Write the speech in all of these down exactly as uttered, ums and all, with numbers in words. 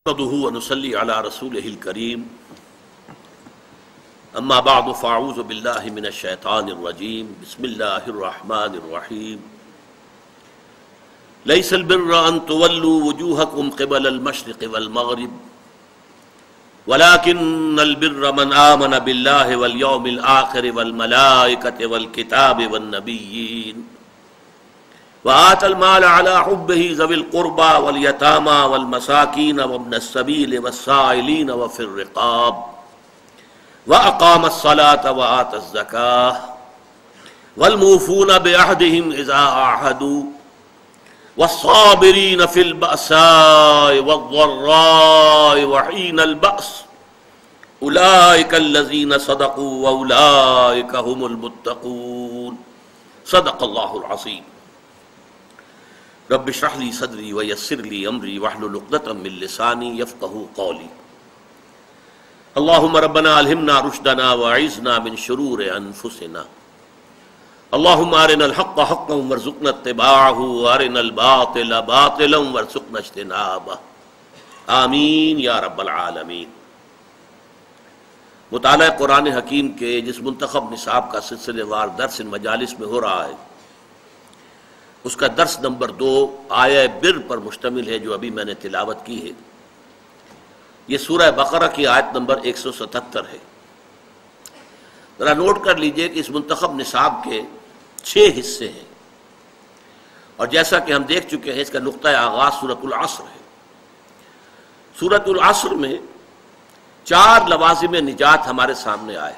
نحمده ونصلي على رسوله الكريم اما بعد فاعوذ بالله من الشيطان الرجيم بسم الله الرحمن الرحيم ليس البر ان تولوا وجوهكم قبل المشرق والمغرب ولكن البر من آمن بالله واليوم الآخر والملائكة والكتاب والنبيين وآتى المال على حبه ذوي القربى واليتامى والمساكين وابن السبيل والسائلين وفي الرقاب وأقام الصلاة وآتى الزكاة والموفون بعهدهم إذا عاهدوا والصابرين في البأساء والضراء وحين البأس أولئك الذين صدقوا وأولئك هم المتقون صدق الله العظيم رب اشرح لي صدري ويسر لي امري واحلل عقدة من لساني يفقهوا قولي اللهم ربنا الهمنا رشدنا واعذنا من شرور انفسنا اللهم ارنا الحق حقا وارزقنا اتباعه وارنا الباطل باطلا وارزقنا اجتنابه آمین یا رب العالمین۔ مطالعہ قرآن حکیم کے جس منتخب نصاب کا سلسلے وار درس ان مجالس میں ہو رہا ہے اس کا درس نمبر دو آیہ بر پر مشتمل ہے جو ابھی میں نے تلاوت کی ہے۔ یہ سورہ بقرہ کی آیت نمبر ایک سو ستہتر ہے۔ ذرا نوٹ کر لیجئے کہ اس منتخب نصاب کے چھ حصے ہیں اور جیسا کہ ہم دیکھ چکے ہیں اس کا نقطہ آغاز سورۃ العصر ہے۔ سورۃ العصر میں چار لوازم نجات ہمارے سامنے آئے،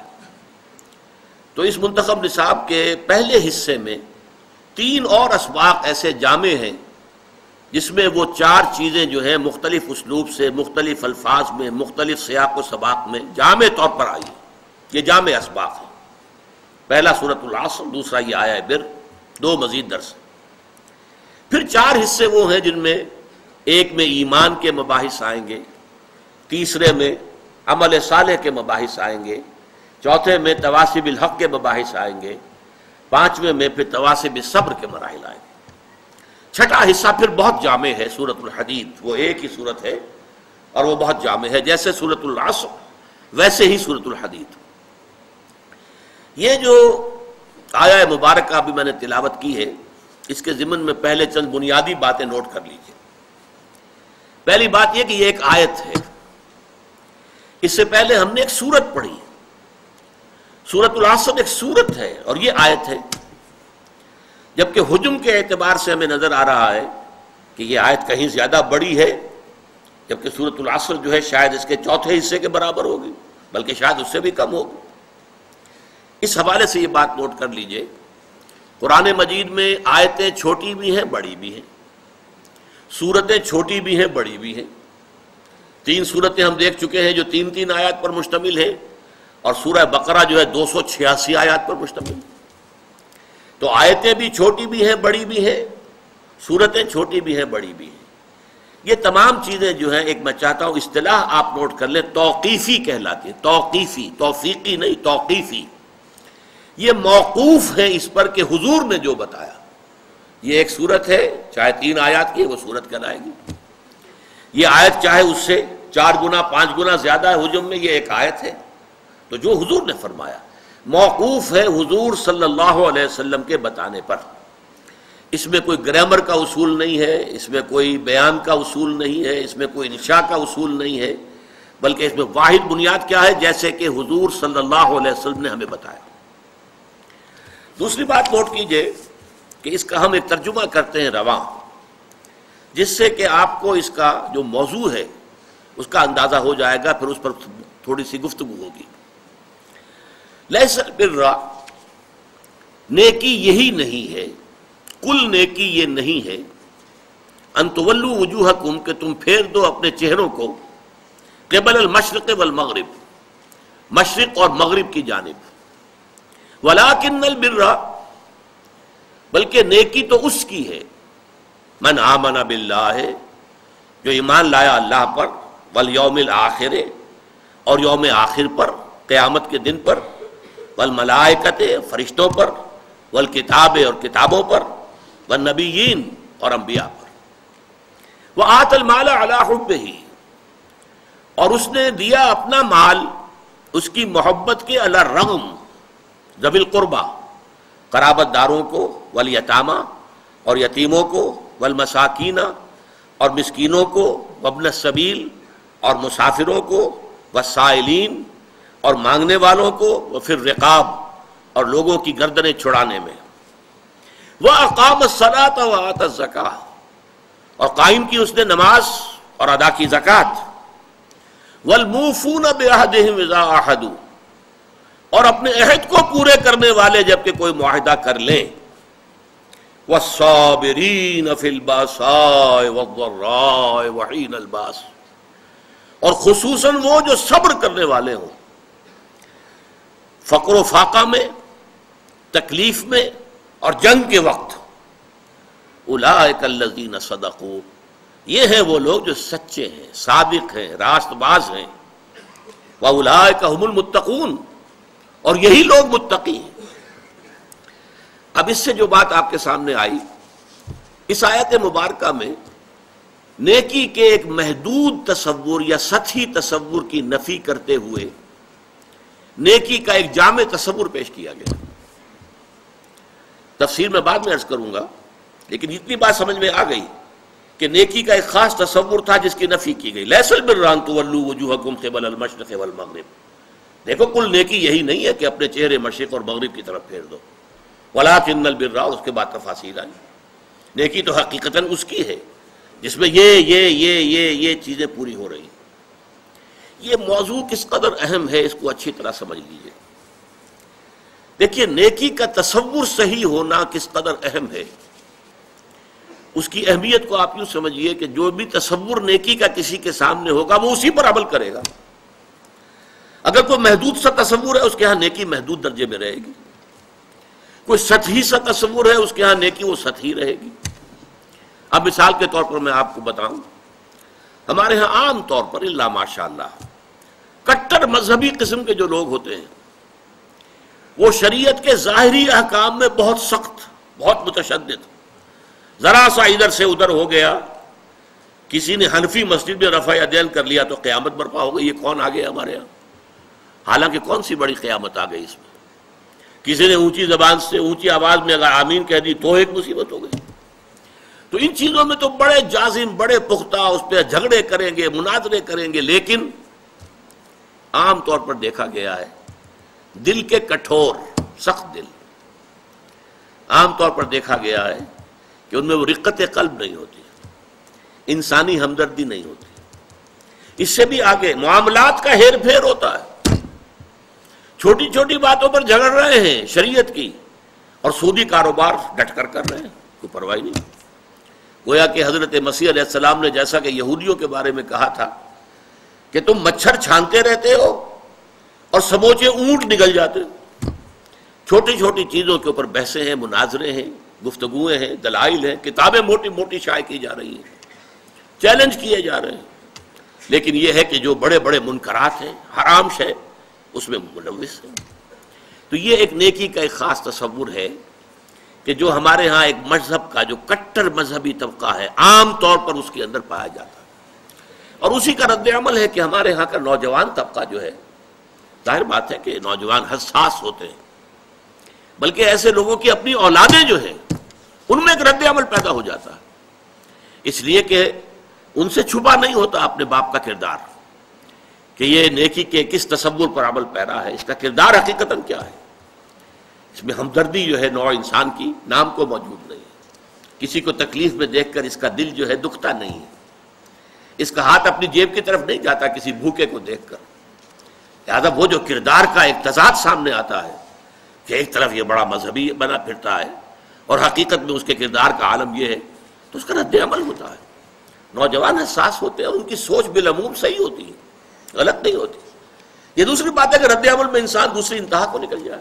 تو اس منتخب نصاب کے پہلے حصے میں تین اور اسباق ایسے جامع ہیں جس میں وہ چار چیزیں جو ہیں مختلف اسلوب سے مختلف الفاظ میں مختلف سیاق و سباق میں جامع طور پر آئی ہیں۔ یہ جامع اسباق ہیں، پہلا سورۃ العصر، دوسرا یہ آیہ بر، دو مزید درس۔ پھر چار حصے وہ ہیں جن میں ایک میں ایمان کے مباحث آئیں گے، تیسرے میں عمل صالح کے مباحث آئیں گے، چوتھے میں تواصی بالحق کے مباحث آئیں گے، پانچویں میں پھر تواصی بالصبر کے مراحل آئیں گے۔ چھٹا حصہ پھر بہت جامع ہے، سورۃ الحدید، وہ ایک ہی سورت ہے اور وہ بہت جامع ہے، جیسے سورۃ العصر ویسے ہی سورۃ الحدید۔ یہ جو آیہ مبارکہ ابھی میں نے تلاوت کی ہے اس کے ضمن میں پہلے چند بنیادی باتیں نوٹ کر لیجیے۔ پہلی بات یہ کہ یہ ایک آیت ہے، اس سے پہلے ہم نے ایک سورت پڑھی، سورۃ العصر ایک سورت ہے اور یہ آیت ہے، جبکہ حجم کے اعتبار سے ہمیں نظر آ رہا ہے کہ یہ آیت کہیں زیادہ بڑی ہے، جبکہ سورۃ العصر جو ہے شاید اس کے چوتھے حصے کے برابر ہوگی، بلکہ شاید اس سے بھی کم ہوگی۔ اس حوالے سے یہ بات نوٹ کر لیجئے، قرآن مجید میں آیتیں چھوٹی بھی ہیں بڑی بھی ہیں، سورتیں چھوٹی بھی ہیں بڑی بھی ہیں۔ تین سورتیں ہم دیکھ چکے ہیں جو تین تین آیات پر مشتمل ہیں، اور سورہ بقرہ جو ہے دو سو چھیاسی آیات پر مشتمل ہے۔ تو آیتیں بھی چھوٹی بھی ہیں بڑی بھی ہیں، سورتیں چھوٹی بھی ہیں بڑی بھی ہیں۔ یہ تمام چیزیں جو ہیں، ایک میں چاہتا ہوں اصطلاح آپ نوٹ کر لیں، توقیفی کہلاتی ہے، توقیفی، توفیقی نہیں، توقیفی۔ یہ موقوف ہے اس پر کہ حضور نے جو بتایا، یہ ایک سورت ہے چاہے تین آیات کی ہے وہ سورت کہلائے گی، یہ آیت چاہے اس سے چار گنا پانچ گنا زیادہ ہے حجم میں، یہ ایک آیت ہے۔ تو جو حضور نے فرمایا موقوف ہے حضور صلی اللہ علیہ وسلم کے بتانے پر، اس میں کوئی گرامر کا اصول نہیں ہے، اس میں کوئی بیان کا اصول نہیں ہے، اس میں کوئی انشاء کا اصول نہیں ہے، بلکہ اس میں واحد بنیاد کیا ہے، جیسے کہ حضور صلی اللہ علیہ وسلم نے ہمیں بتایا۔ دوسری بات نوٹ کیجئے کہ اس کا ہم ایک ترجمہ کرتے ہیں رواں، جس سے کہ آپ کو اس کا جو موضوع ہے اس کا اندازہ ہو جائے گا، پھر اس پر تھوڑی سی گفتگو ہوگی۔ لیس البر، نیکی یہی نہیں ہے، کل نیکی یہ نہیں ہے، ان تولوا وجوہکم، کہ تم پھیر دو اپنے چہروں کو، قبل المشرق والمغرب، مشرق اور مغرب کی جانب، ولکن البر، بلکہ نیکی تو اس کی ہے، من آمن باللہ، جو ایمان لایا اللہ پر، والیوم الآخر، اور یوم آخر پر، قیامت کے دن پر، والملائکۃ، فرشتوں پر، والکتاب، اور کتابوں پر، والنبیین، اور انبیاء پر، وآت المال علی حبہ، اور اس نے دیا اپنا مال اس کی محبت کے علی الرغم ذوی القربہ، قرابت داروں کو، والیتامہ اور یتیموں کو، والمساکین اور مسکینوں کو، وابن السبیل اور مسافروں کو، والسائلین اور مانگنے والوں کو، وفی الرقاب اور لوگوں کی گردنیں چھڑانے میں، وَأَقَامَ الصَّلَاةَ وَآتَى الزَّكَاةَ اور قائم کی اس نے نماز اور ادا کی زکوٰۃ، وَالْمُوفُونَ بِعَهْدِهِمْ إِذَا عَاهَدُوا اور اپنے عہد کو پورے کرنے والے جبکہ کوئی معاہدہ کر لیں، وَالصَّابِرِينَ فِي الْبَأْسَاءِ وَالضَّرَّاءِ وَحِينَ الْبَأْسِ اور خصوصاً وہ جو صبر کرنے والے ہوں فقر و فاقہ میں، تکلیف میں اور جنگ کے وقت۔ اولئک الذین صدقوا یہ ہیں وہ لوگ جو سچے ہیں، صادق ہیں، راست باز ہیں، واولئک ھم المتقون اور یہی لوگ متقی ہیں۔ اب اس سے جو بات آپ کے سامنے آئی، اس آیت مبارکہ میں نیکی کے ایک محدود تصور یا سطحی تصور کی نفی کرتے ہوئے نیکی کا ایک جامع تصور پیش کیا گیا۔ تفسیر میں بعد میں عرض کروں گا، لیکن اتنی بات سمجھ میں آ گئی کہ نیکی کا ایک خاص تصور تھا جس کی نفی کی گئی۔ لیس البر ان تولوا وجوہکم قبل المشرق والمغرب دیکھو کل نیکی یہی نہیں ہے کہ اپنے چہرے مشرق اور مغرب کی طرف پھیر دو، ولکن البر اس کے بعد تفاصیل آئی۔ نیکی تو حقیقتاً اس کی ہے جس میں یہ یہ یہ یہ یہ چیزیں پوری ہو رہی ہیں۔ یہ موضوع کس قدر اہم ہے اس کو اچھی طرح سمجھ لیجیے۔ دیکھیے نیکی کا تصور صحیح ہونا کس قدر اہم ہے، اس کی اہمیت کو آپ یوں سمجھیے کہ جو بھی تصور نیکی کا کسی کے سامنے ہوگا وہ اسی پر عمل کرے گا۔ اگر کوئی محدود سا تصور ہے اس کے ہاں نیکی محدود درجے میں رہے گی، کوئی سطحی سا تصور ہے اس کے ہاں نیکی وہ سطحی رہے گی۔ اب مثال کے طور پر میں آپ کو بتاؤں، ہمارے ہاں عام طور پر الا ماشاء اللہ کٹر مذہبی قسم کے جو لوگ ہوتے ہیں وہ شریعت کے ظاہری احکام میں بہت سخت، بہت متشدد، ذرا سا ادھر سے ادھر ہو گیا، کسی نے حنفی مسجد میں رفع یدین کر لیا تو قیامت برپا ہو گئی، یہ کون آ گیا ہمارے یہاں؟ حالانکہ کون سی بڑی قیامت آ گئی اس میں؟ کسی نے اونچی زبان سے اونچی آواز میں اگر آمین کہہ دی تو ایک مصیبت ہو گئی۔ تو ان چیزوں میں تو بڑے جازم، بڑے پختہ اس پہ جھگڑے کریں گے، مناظرے کریں گے، لیکن عام طور پر دیکھا گیا ہے دل کے کٹھور، سخت دل، عام طور پر دیکھا گیا ہے کہ ان میں وہ رقت قلب نہیں ہوتی، انسانی ہمدردی نہیں ہوتی۔ اس سے بھی آگے معاملات کا ہیر پھیر ہوتا ہے، چھوٹی چھوٹی باتوں پر جھگڑ رہے ہیں شریعت کی، اور سودی کاروبار ڈٹ کر کر رہے ہیں، کوئی پرواہ نہیں۔ گویا کہ حضرت مسیح علیہ السلام نے جیسا کہ یہودیوں کے بارے میں کہا تھا کہ تم مچھر چھانتے رہتے ہو اور سموچے اونٹ نگل جاتے ہو۔ چھوٹی چھوٹی چیزوں کے اوپر بحثیں ہیں، مناظرے ہیں، گفتگویں ہیں، دلائل ہیں، کتابیں موٹی موٹی شائع کی جا رہی ہیں، چیلنج کیے جا رہے ہیں، لیکن یہ ہے کہ جو بڑے بڑے منکرات ہیں، حرام شے، اس میں ملوث ہے۔ تو یہ ایک نیکی کا ایک خاص تصور ہے کہ جو ہمارے ہاں ایک مذہب کا جو کٹر مذہبی طبقہ ہے عام طور پر اس کے اندر پایا جاتا ہے، اور اسی کا رد عمل ہے کہ ہمارے ہاں کا نوجوان طبقہ جو ہے، ظاہر بات ہے کہ نوجوان حساس ہوتے ہیں، بلکہ ایسے لوگوں کی اپنی اولادیں جو ہیں ان میں ایک رد عمل پیدا ہو جاتا ہے، اس لیے کہ ان سے چھپا نہیں ہوتا اپنے باپ کا کردار کہ یہ نیکی کے کس تصور پر عمل پیرا ہے، اس کا کردار حقیقتاً کیا ہے۔ اس میں ہمدردی جو ہے نوع انسان کی نام کو موجود نہیں ہے، کسی کو تکلیف میں دیکھ کر اس کا دل جو ہے دکھتا نہیں ہے، اس کا ہاتھ اپنی جیب کی طرف نہیں جاتا کسی بھوکے کو دیکھ کر۔ لہٰذا وہ جو کردار کا ایک تضاد سامنے آتا ہے کہ ایک طرف یہ بڑا مذہبی بنا پھرتا ہے اور حقیقت میں اس کے کردار کا عالم یہ ہے، تو اس کا رد عمل ہوتا ہے۔ نوجوان حساس ہوتے ہیں اور ان کی سوچ بالعموم صحیح ہوتی ہے، غلط نہیں ہوتی۔ یہ دوسری بات ہے کہ رد عمل میں انسان دوسری انتہا کو نکل جائے۔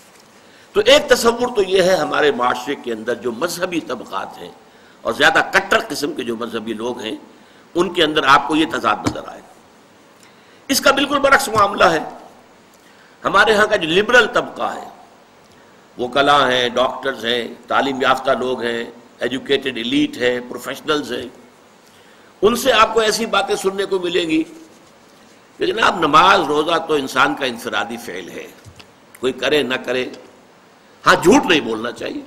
تو ایک تصور تو یہ ہے ہمارے معاشرے کے اندر جو مذہبی طبقات ہیں اور زیادہ کٹر قسم کے جو مذہبی لوگ ہیں ان کے اندر آپ کو یہ تضاد نظر آئے گا۔ اس کا بالکل برعکس معاملہ ہے ہمارے ہاں کا جو لبرل طبقہ ہے، وکلاء ہیں، ڈاکٹرز ہیں، تعلیم یافتہ لوگ ہیں، ایجوکیٹڈ ایلیٹ ہے، پروفیشنلز ہیں، ان سے آپ کو ایسی باتیں سننے کو ملیں گی کہ جناب نماز روزہ تو انسان کا انفرادی فعل ہے، کوئی کرے نہ کرے، ہاں جھوٹ نہیں بولنا چاہیے،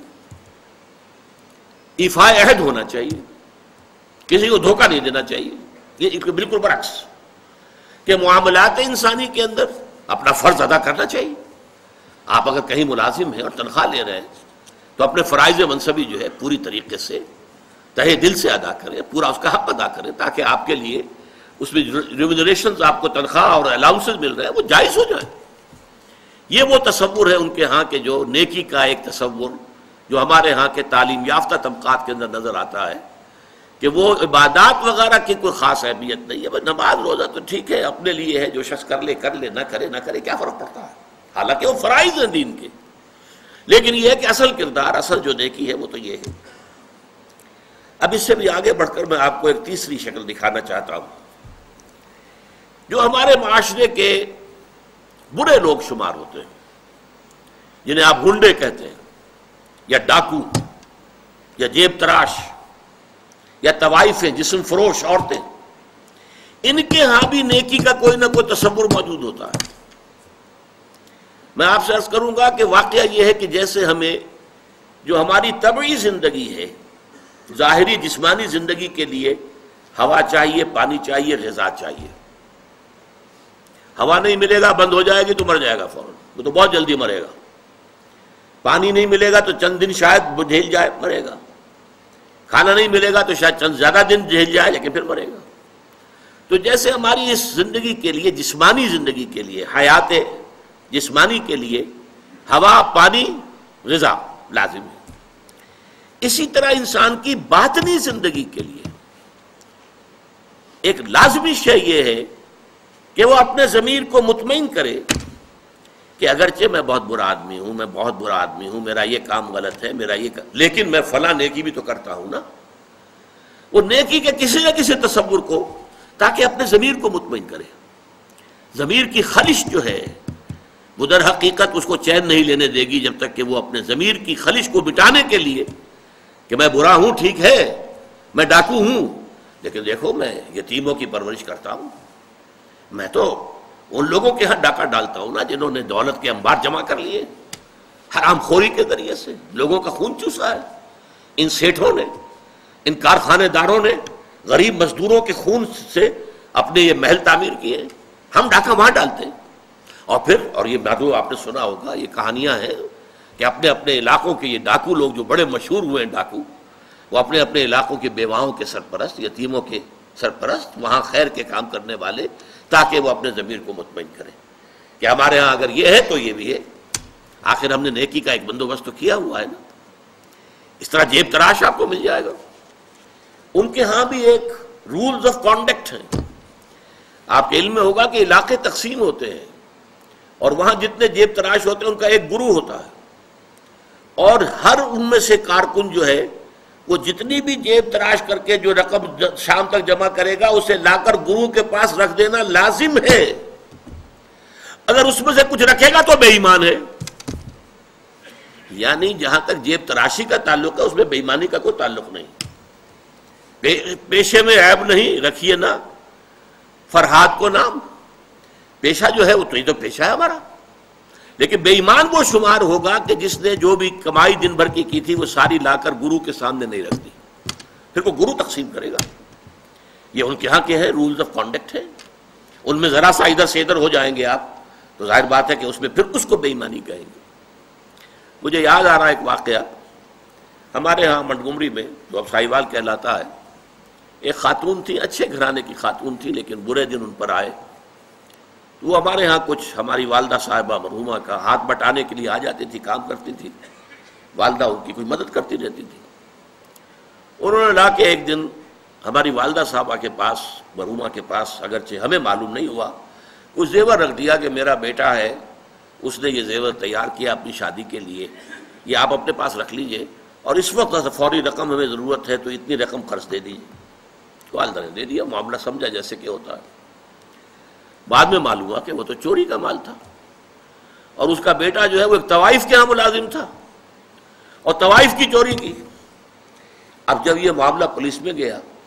ایفاء عہد ہونا چاہیے، کسی کو دھوکہ نہیں دینا چاہیے، یہ بالکل برعکس کہ معاملات انسانی کے اندر اپنا فرض ادا کرنا چاہیے۔ آپ اگر کہیں ملازم ہیں اور تنخواہ لے رہے ہیں تو اپنے فرائض منصبی جو ہے پوری طریقے سے تہہ دل سے ادا کریں، پورا اس کا حق ادا کریں، تاکہ آپ کے لیے اس میں ریمونریشنز آپ کو تنخواہ اور الاؤنسز مل رہے ہیں وہ جائز ہو جائیں۔ یہ وہ تصور ہے ان کے ہاں کے جو نیکی کا ایک تصور جو ہمارے ہاں کے تعلیم یافتہ طبقات کے اندر نظر آتا ہے کہ وہ عبادات وغیرہ کی کوئی خاص اہمیت نہیں ہے، بس نماز روزہ تو ٹھیک ہے اپنے لیے ہے، جو شخص کر لے کر لے، نہ کرے نہ کرے کیا فرق پڑتا ہے، حالانکہ وہ فرائض ہیں دین کے، لیکن یہ ہے کہ اصل کردار، اصل جو نیکی ہے وہ تو یہ ہے۔ اب اس سے بھی آگے بڑھ کر میں آپ کو ایک تیسری شکل دکھانا چاہتا ہوں جو ہمارے معاشرے کے برے لوگ شمار ہوتے ہیں، جنہیں آپ گنڈے کہتے ہیں یا ڈاکو یا جیب تراش یا طوائفیں، جسم فروش عورتیں، ان کے ہاں بھی نیکی کا کوئی نہ کوئی تصور موجود ہوتا ہے۔ میں آپ سے عرض کروں گا کہ واقعہ یہ ہے کہ جیسے ہمیں جو ہماری طبعی زندگی ہے، ظاہری جسمانی زندگی کے لیے ہوا چاہیے، پانی چاہیے، غذا چاہیے۔ ہوا نہیں ملے گا بند ہو جائے گی تو مر جائے گا فوراً، وہ تو بہت جلدی مرے گا۔ پانی نہیں ملے گا تو چند دن شاید جھیل جائے، مرے گا۔ کھانا نہیں ملے گا تو شاید چند زیادہ دن جھیل جائے لیکن پھر مرے گا۔ تو جیسے ہماری اس زندگی کے لیے، جسمانی زندگی کے لیے، حیات جسمانی کے لیے ہوا، پانی، غذا لازم ہے، اسی طرح انسان کی باطنی زندگی کے لیے ایک لازمی شے یہ ہے کہ وہ اپنے ضمیر کو مطمئن کرے کہ اگرچہ میں بہت برا آدمی ہوں، میں بہت برا آدمی ہوں، میرا یہ کام غلط ہے، میرا یہ کام، لیکن میں فلاں نیکی بھی تو کرتا ہوں نا۔ وہ نیکی کے کسی نہ کسی تصور کو، تاکہ اپنے ضمیر کو مطمئن کرے۔ ضمیر کی خلش جو ہے وہ در حقیقت اس کو چین نہیں لینے دے گی جب تک کہ وہ اپنے ضمیر کی خلش کو مٹانے کے لیے کہ میں برا ہوں، ٹھیک ہے، میں ڈاکو ہوں، لیکن دیکھو میں یتیموں کی پرورش کرتا ہوں، میں تو ان لوگوں کے ہاں ڈاکہ ڈالتا ہوں نا جنہوں نے دولت کے انبار جمع کر لیے، حرام خوری کے ذریعے سے لوگوں کا خون چوسا ہے، ان سیٹھوں نے، ان کارخانے داروں نے غریب مزدوروں کے خون سے اپنے یہ محل تعمیر کیے، ہم ڈاکہ وہاں ڈالتے ہیں۔ اور پھر اور یہ معلوم آپ نے سنا ہوگا، یہ کہانیاں ہیں کہ اپنے اپنے علاقوں کے یہ ڈاکو لوگ جو بڑے مشہور ہوئے ہیں ڈاکو، وہ اپنے اپنے علاقوں کے بیواؤں کے سرپرست، یتیموں کے سرپرست، وہاں خیر کے کام کرنے والے، تاکہ وہ اپنے ضمیر کو مطمئن کریں کہ ہمارے ہاں اگر یہ ہے تو یہ بھی ہے، آخر ہم نے نیکی کا ایک بندوبست تو کیا ہوا ہے نا۔ اس طرح جیب تراش آپ کو مل جائے گا، ان کے ہاں بھی ایک رولز آف کانڈکٹ ہیں۔ آپ کے علم میں ہوگا کہ علاقے تقسیم ہوتے ہیں اور وہاں جتنے جیب تراش ہوتے ہیں ان کا ایک گروہ ہوتا ہے، اور ہر ان میں سے کارکن جو ہے وہ جتنی بھی جیب تراش کر کے جو رقم شام تک جمع کرے گا اسے لا کر گروہ کے پاس رکھ دینا لازم ہے۔ اگر اس میں سے کچھ رکھے گا تو بے ایمان ہے، یعنی جہاں تک جیب تراشی کا تعلق ہے اس میں بے ایمانی کا کوئی تعلق نہیں۔ پیشے میں عیب نہیں، رکھیے نا فرہاد کو نام، پیشہ جو ہے وہ تو یہ تو پیشہ ہے ہمارا، لیکن بے ایمان وہ شمار ہوگا کہ جس نے جو بھی کمائی دن بھر کی کی تھی وہ ساری لا کر گرو کے سامنے نہیں رکھ دی، پھر وہ گرو تقسیم کرے گا۔ یہ ان کے ہاں کے ہیں رولز آف کانڈکٹ ہیں، ان میں ذرا سا ادھر سے ادھر ہو جائیں گے آپ تو ظاہر بات ہے کہ اس میں پھر اس کو بے ایمانی کہیں گے۔ مجھے یاد آ رہا ایک واقعہ، ہمارے ہاں منٹگمری میں جو اب ساہیوال کہلاتا ہے، ایک خاتون تھی، اچھے گھرانے کی خاتون تھی، لیکن برے دن ان پر آئے۔ وہ ہمارے ہاں کچھ ہماری والدہ صاحبہ مرحومہ کا ہاتھ بٹانے کے لیے آ جاتی تھی، کام کرتی تھی، والدہ ان کی کوئی مدد کرتی رہتی تھی۔ انہوں نے لا کے ایک دن ہماری والدہ صاحبہ کے پاس، مرحومہ کے پاس، اگرچہ ہمیں معلوم نہیں ہوا، کچھ زیور رکھ دیا کہ میرا بیٹا ہے، اس نے یہ زیور تیار کیا اپنی شادی کے لیے، یہ آپ اپنے پاس رکھ لیجئے، اور اس وقت فوری رقم ہمیں ضرورت ہے تو اتنی رقم قرض دے دیجیے۔ والدہ نے دے دیا، معاملہ سمجھا جیسے کہ ہوتا ہے۔ بعد میں معلوم ہوا کہ وہ تو چوری کا مال تھا، اور اس کا بیٹا جو ہے وہ ایک طوائف کے ہاں ملازم تھا اور طوائف کی چوری کی۔ اب جب یہ معاملہ پولیس میں گیا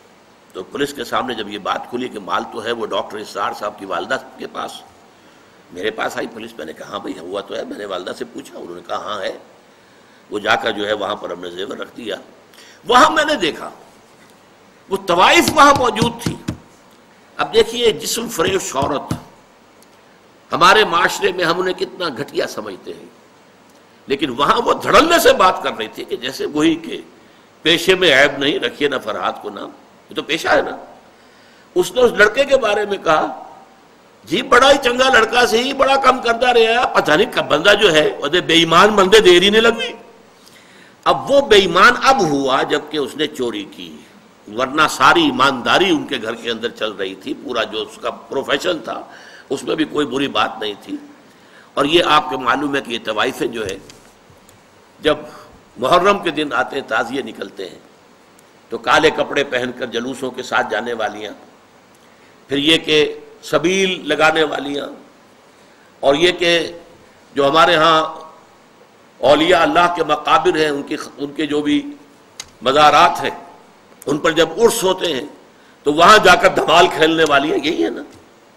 تو پولیس کے سامنے جب یہ بات کھلی کہ مال تو ہے وہ ڈاکٹر اسرار صاحب کی والدہ کے پاس، میرے پاس آئی پولیس، میں نے کہا ہاں بھائی ہوا تو ہے، میں نے والدہ سے پوچھا، انہوں نے کہا ہاں ہے، وہ جا کر جو ہے وہاں پر ہم نے زیور رکھ دیا۔ وہاں میں نے دیکھا وہ طوائف وہاں موجود تھی۔ اب دیکھیے جسم فریب شہرت ہمارے معاشرے میں ہم انہیں کتنا گھٹیا سمجھتے ہیں، لیکن وہاں وہ دھڑلنے سے بات کر رہی تھی کہ جیسے وہی کہ پیشے میں عیب نہیں، رکھیے نا فرحات کو نام، یہ تو پیشہ ہے نا۔ اس نے اس لڑکے کے بارے میں کہا جی بڑا ہی چنگا لڑکا سے ہی بڑا کم کرتا رہا، پتہ نہیں کب بندہ جو ہے وہ بے ایمان بندے دیری نہیں لگی۔ اب وہ بے ایمان اب ہوا جبکہ اس نے چوری کی، ورنہ ساری ایمانداری ان کے گھر کے اندر چل رہی تھی، پورا جو اس کا پروفیشن تھا اس میں بھی کوئی بری بات نہیں تھی۔ اور یہ آپ کو معلوم ہے کہ یہ طوائفیں جو ہے جب محرم کے دن آتے ہیں، تعزیے نکلتے ہیں، تو کالے کپڑے پہن کر جلوسوں کے ساتھ جانے والیاں، پھر یہ کہ سبیل لگانے والیاں، اور یہ کہ جو ہمارے ہاں اولیاء اللہ کے مقابر ہیں، ان کی ان کے جو بھی مزارات ہیں ان پر جب عرس ہوتے ہیں تو وہاں جا کر دھمال کھیلنے والی ہیں، یہی ہے نا،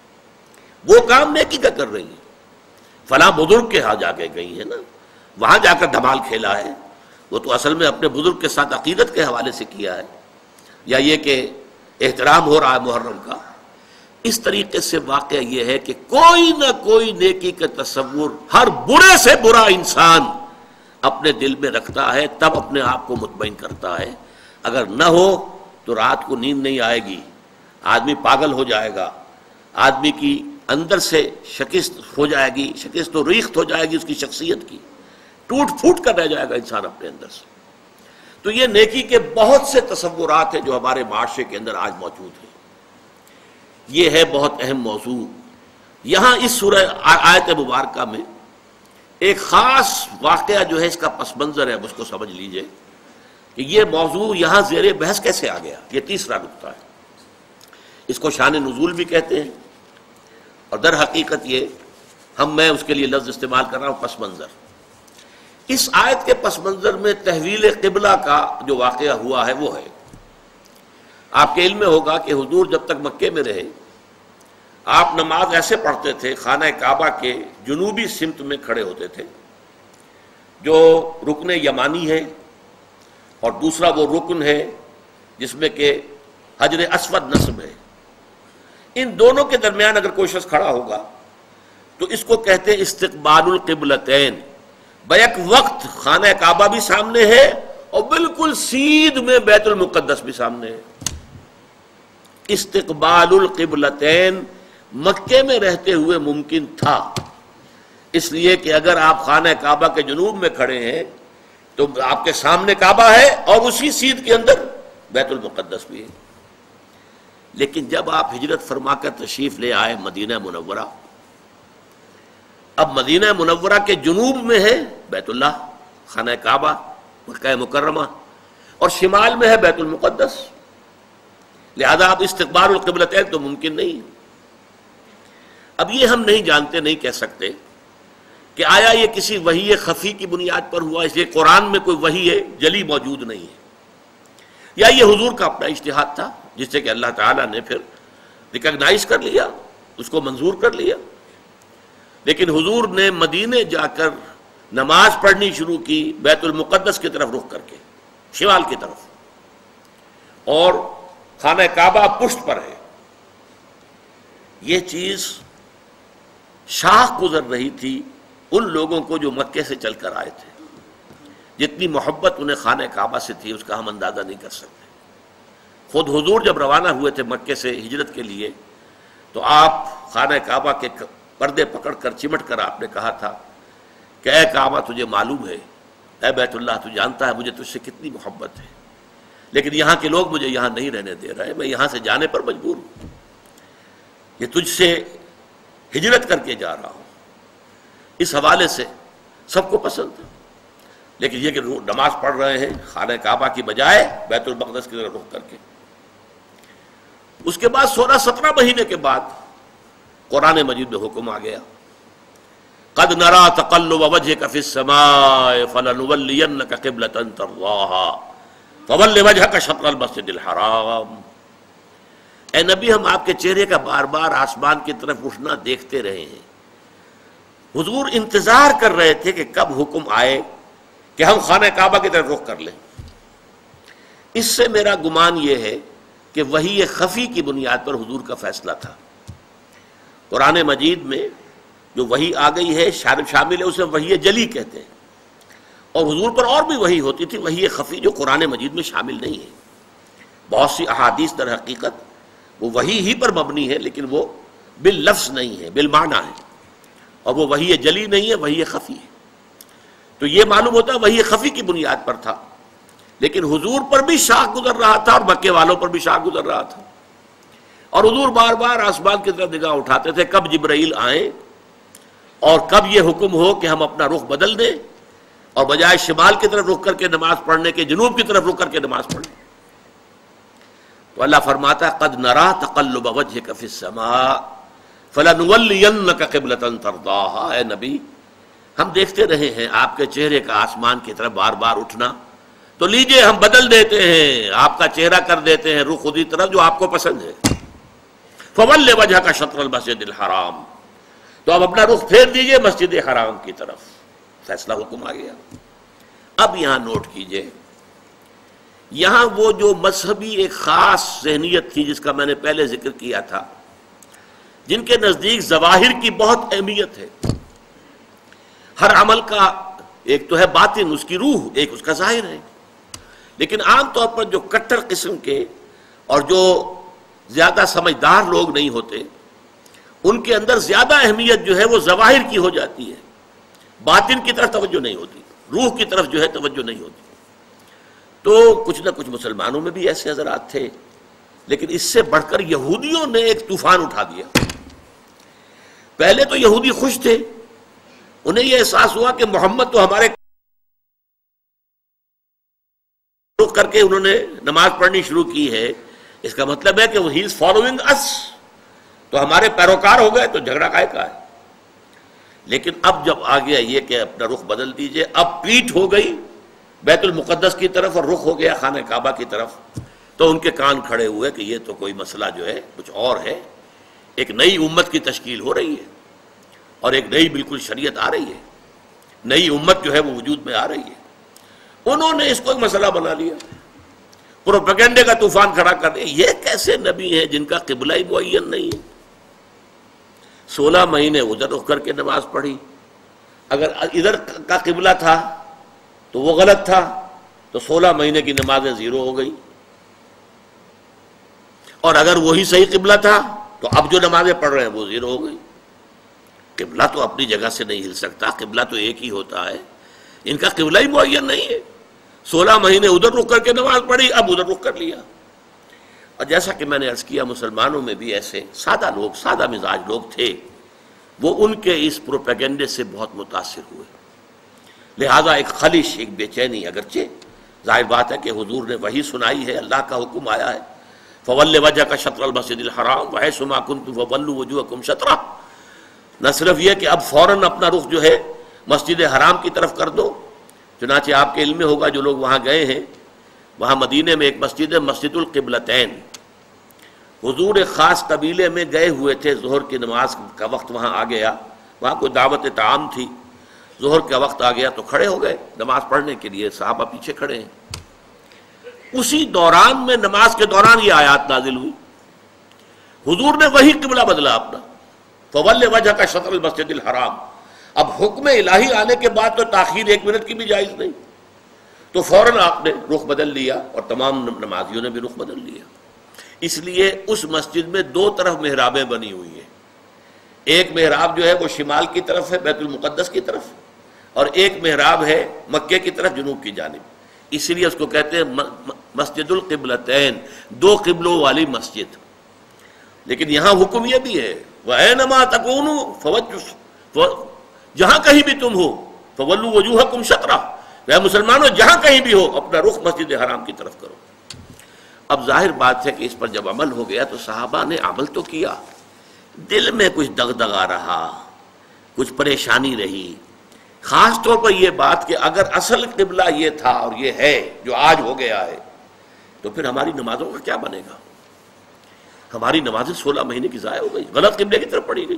وہ کام نیکی کا کر رہی ہیں، فلاں بزرگ کے ہاں جا کے گئی ہیں نا، وہاں جا کر دھمال کھیلا ہے، وہ تو اصل میں اپنے بزرگ کے ساتھ عقیدت کے حوالے سے کیا ہے، یا یہ کہ احترام ہو رہا ہے محرم کا۔ اس طریقے سے واقعہ یہ ہے کہ کوئی نہ کوئی نیکی کا تصور ہر برے سے برا انسان اپنے دل میں رکھتا ہے، تب اپنے آپ کو مطمئن کرتا ہے۔ اگر نہ ہو تو رات کو نیند نہیں آئے گی، آدمی پاگل ہو جائے گا، آدمی کی اندر سے شکست ہو جائے گی، شکست و ریخت ہو جائے گی اس کی شخصیت کی، ٹوٹ پھوٹ کر رہ جائے گا انسان اپنے اندر سے۔ تو یہ نیکی کے بہت سے تصورات ہیں جو ہمارے معاشرے کے اندر آج موجود ہیں۔ یہ ہے بہت اہم موضوع۔ یہاں اس سورہ آیت مبارکہ میں ایک خاص واقعہ جو ہے اس کا پس منظر ہے، اس کو سمجھ لیجئے کہ یہ موضوع یہاں زیر بحث کیسے آ گیا۔ یہ تیسرا نقطہ ہے، اس کو شان نزول بھی کہتے ہیں، اور در حقیقت یہ ہم میں اس کے لیے لفظ استعمال کر رہا ہوں پس منظر۔ اس آیت کے پس منظر میں تحویل قبلہ کا جو واقعہ ہوا ہے وہ ہے، آپ کے علم میں ہوگا کہ حضور جب تک مکے میں رہے آپ نماز ایسے پڑھتے تھے، خانہ کعبہ کے جنوبی سمت میں کھڑے ہوتے تھے، جو رکن یمانی ہے، اور دوسرا وہ رکن ہے جس میں کہ حجر اسود نصب ہے۔ ان دونوں کے درمیان اگر کوئی شخص کھڑا ہوگا تو اس کو کہتے ہیں استقبال القبلتین، بیک وقت خانہ کعبہ بھی سامنے ہے اور بالکل سیدھ میں بیت المقدس بھی سامنے ہے۔ استقبال القبلتین مکے میں رہتے ہوئے ممکن تھا، اس لیے کہ اگر آپ خانہ کعبہ کے جنوب میں کھڑے ہیں تو آپ کے سامنے کعبہ ہے اور اسی سیدھ کے اندر بیت المقدس بھی ہے۔ لیکن جب آپ ہجرت فرما کر تشریف لے آئے مدینہ منورہ، اب مدینہ منورہ کے جنوب میں ہے بیت اللہ، خانہ کعبہ مکہ مکرمہ، اور شمال میں ہے بیت المقدس، لہذا اب استقبال القبلتین تو ممکن نہیں۔ اب یہ ہم نہیں جانتے، نہیں کہہ سکتے کہ آیا یہ کسی وحی خفی کی بنیاد پر ہوا، اس لیے قرآن میں کوئی وحی جلی موجود نہیں ہے، یا یہ حضور کا اپنا اجتہاد تھا جس سے کہ اللہ تعالیٰ نے پھر ریکگنائز کر لیا، اس کو منظور کر لیا۔ لیکن حضور نے مدینے جا کر نماز پڑھنی شروع کی بیت المقدس کی طرف رخ کر کے، شمال کی طرف، اور خانہ کعبہ پشت پر ہے۔ یہ چیز شاخ گزر رہی تھی ان لوگوں کو جو مکے سے چل کر آئے تھے، جتنی محبت انہیں خانہ کعبہ سے تھی اس کا ہم اندازہ نہیں کر سکتے۔ خود حضور جب روانہ ہوئے تھے مکے سے ہجرت کے لیے تو آپ خانہ کعبہ کے پردے پکڑ کر چمٹ کر آپ نے کہا تھا کہ اے کعبہ تجھے معلوم ہے، اے بیت اللہ تو جانتا ہے مجھے تجھ سے کتنی محبت ہے، لیکن یہاں کے لوگ مجھے یہاں نہیں رہنے دے رہے، میں یہاں سے جانے پر مجبور ہوں، یہ تجھ سے ہجرت کر کے جا رہا ہوں۔ اس حوالے سے سب کو پسند تھا، لیکن یہ کہ نماز پڑھ رہے ہیں خانہ کعبہ کی بجائے بیت المقدس کی طرف رخ کر کے۔ اس کے بعد سولہ سترہ مہینے کے بعد قرآن مجید میں حکم آ گیا، قد نرى تقلب وجهك في السماء فلنولينك قبلة ترضاها فول وجهك شطر المسجد الحرام۔ اے نبی ہم آپ کے چہرے کا بار بار آسمان کی طرف اٹھنا دیکھتے رہے ہیں۔ حضور انتظار کر رہے تھے کہ کب حکم آئے کہ ہم خانہ کعبہ کی طرف رخ کر لیں۔ اس سے میرا گمان یہ ہے کہ وحی خفی کی بنیاد پر حضور کا فیصلہ تھا۔ قرآن مجید میں جو وحی آ گئی ہے شامل ہے، اسے وحی جلی کہتے ہیں، اور حضور پر اور بھی وحی ہوتی تھی، وحی خفی جو قرآن مجید میں شامل نہیں ہے۔ بہت سی احادیث در حقیقت وہ وحی ہی پر مبنی ہے، لیکن وہ باللفظ نہیں ہے، بالمعنی ہے، اور وہ وحی جلی نہیں ہے، وحی خفی ہے۔ تو یہ معلوم ہوتا ہے وحی خفی کی بنیاد پر تھا، لیکن حضور پر بھی شاخ گزر رہا تھا اور مکے والوں پر بھی شاخ گزر رہا تھا، اور حضور بار بار آسمان کی طرف نگاہ اٹھاتے تھے کب جبرائیل آئیں اور کب یہ حکم ہو کہ ہم اپنا رخ بدل دیں اور بجائے شمال کی طرف رخ کر کے نماز پڑھنے کے جنوب کی طرف رخ کر کے نماز پڑھیں۔ تو اللہ فرماتا ہے قد نرا تقلب وجهك في السماء فلنولينك قبلة ترضاها۔ اے نبی ہم دیکھتے رہے ہیں آپ کے چہرے کا آسمان کی طرف بار بار اٹھنا، تو لیجئے ہم بدل دیتے ہیں، آپ کا چہرہ کر دیتے ہیں رخ خودی طرف جو آپ کو پسند ہے۔ فول وجهك شطر المسجد الحرام، تو اب اپنا رخ پھیر دیجئے مسجد حرام کی طرف۔ فیصلہ حکم آ گیا۔ اب یہاں نوٹ کیجئے، یہاں وہ جو مذہبی ایک خاص ذہنیت تھی جس کا میں نے پہلے ذکر کیا تھا، جن کے نزدیک ظواہر کی بہت اہمیت ہے۔ ہر عمل کا ایک تو ہے باطن، اس کی روح، ایک اس کا ظاہر ہے، لیکن عام طور پر جو کٹر قسم کے اور جو زیادہ سمجھدار لوگ نہیں ہوتے، ان کے اندر زیادہ اہمیت جو ہے وہ ظواہر کی ہو جاتی ہے، باطن کی طرف توجہ نہیں ہوتی، روح کی طرف جو ہے توجہ نہیں ہوتی۔ تو کچھ نہ کچھ مسلمانوں میں بھی ایسے حضرات تھے، لیکن اس سے بڑھ کر یہودیوں نے ایک طوفان اٹھا دیا۔ پہلے تو یہودی خوش تھے، انہیں یہ احساس ہوا کہ محمد تو ہمارے رخ کر کے انہوں نے نماز پڑھنی شروع کی ہے، اس کا مطلب ہے کہ وہ ہی از فالوئنگ اس، تو ہمارے پیروکار ہو گئے، تو جھگڑا کائے کا ہے۔ لیکن اب جب آ گیا یہ کہ اپنا رخ بدل دیجئے، اب پیٹھ ہو گئی بیت المقدس کی طرف اور رخ ہو گیا خانہ کعبہ کی طرف، تو ان کے کان کھڑے ہوئے کہ یہ تو کوئی مسئلہ جو ہے کچھ اور ہے، ایک نئی امت کی تشکیل ہو رہی ہے اور ایک نئی بالکل شریعت آ رہی ہے، نئی امت جو ہے وہ وجود میں آ رہی ہے۔ انہوں نے اس کو ایک مسئلہ بنا لیا، پروپیگنڈے کا طوفان کھڑا کر دیا۔ یہ کیسے نبی ہیں جن کا قبلہ ہی معین نہیں ہے؟ سولہ مہینے ادھر رخ کر کے نماز پڑھی، اگر ادھر کا قبلہ تھا تو وہ غلط تھا، تو سولہ مہینے کی نمازیں زیرو ہو گئی، اور اگر وہی صحیح قبلہ تھا تو اب جو نمازیں پڑھ رہے ہیں وہ زیرو ہو گئی۔ قبلہ تو اپنی جگہ سے نہیں ہل سکتا، قبلہ تو ایک ہی ہوتا ہے، ان کا قبلہ ہی معین نہیں ہے۔ سولہ مہینے ادھر رخ کر کے نماز پڑھی، اب ادھر رخ کر لیا۔ اور جیسا کہ میں نے عرض کیا، مسلمانوں میں بھی ایسے سادہ لوگ، سادہ مزاج لوگ تھے، وہ ان کے اس پروپیگنڈے سے بہت متاثر ہوئے، لہذا ایک خلش، ایک بے چینی، اگرچہ ظاہر بات ہے کہ حضور نے وحی سنائی ہے، اللہ کا حکم آیا ہے فَوَلِّ وَجْهَكَ شَطْرَ الْمَسْجِدِ الْحَرَامِ وَحَيْثُ مَا كُنتُمْ فَوَلُّوا وُجُوهَكُمْ شَطْرَهُ، نہ صرف یہ کہ اب فوراً اپنا رخ جو ہے مسجد حرام کی طرف کر دو، چنانچہ آپ کے علم میں ہوگا جو لوگ وہاں گئے ہیں، وہاں مدینے میں ایک مسجد ہے مسجد القبلتین، حضور ایک خاص قبیلے میں گئے ہوئے تھے، ظہر کی نماز کا وقت وہاں آ گیا، وہاں کوئی دعوت طعام تھی، ظہر کا وقت آ گیا تو کھڑے ہو گئے نماز پڑھنے کے لیے، صحابہ پیچھے کھڑے ہیں۔ اسی دوران میں، نماز کے دوران یہ آیات نازل ہوئی، حضور نے وہی قبلہ بدلا اپنا، فَوَلِّ وَجْهَكَ شَطْرَ الْمَسْجِدِ الْحَرَامِ۔ اب حکم الہی آنے کے بعد تو تاخیر ایک منٹ کی بھی جائز نہیں، تو فوراً آپ نے رخ بدل لیا اور تمام نمازیوں نے بھی رخ بدل لیا۔ اس لیے اس مسجد میں دو طرف محرابیں بنی ہوئی ہیں، ایک محراب جو ہے وہ شمال کی طرف ہے بیت المقدس کی طرف، اور ایک محراب ہے مکے کی طرف جنوب کی جانب، اسی لیے اس کو کہتے ہیں مسجد القبلتین، دو قبلوں والی مسجد۔ لیکن یہاں حکم یہ بھی ہے وَأَيْنَمَا تَكُونُوا فَوَجُّ، جہاں کہیں بھی تم ہو فَوَلُّوا وُجُوهَكُمْ شَطْرَهُ، اے مسلمانوں جہاں کہیں بھی ہو اپنا رخ مسجد حرام کی طرف کرو۔ اب ظاہر بات ہے کہ اس پر جب عمل ہو گیا تو صحابہ نے عمل تو کیا، دل میں کچھ دغدغہ رہا، کچھ پریشانی رہی، خاص طور پر یہ بات کہ اگر اصل قبلہ یہ تھا اور یہ ہے جو آج ہو گیا ہے، تو پھر ہماری نمازوں کا کیا بنے گا؟ ہماری نمازیں سولہ مہینے کی ضائع ہو گئی، غلط قبلے کی طرف پڑھی گئی.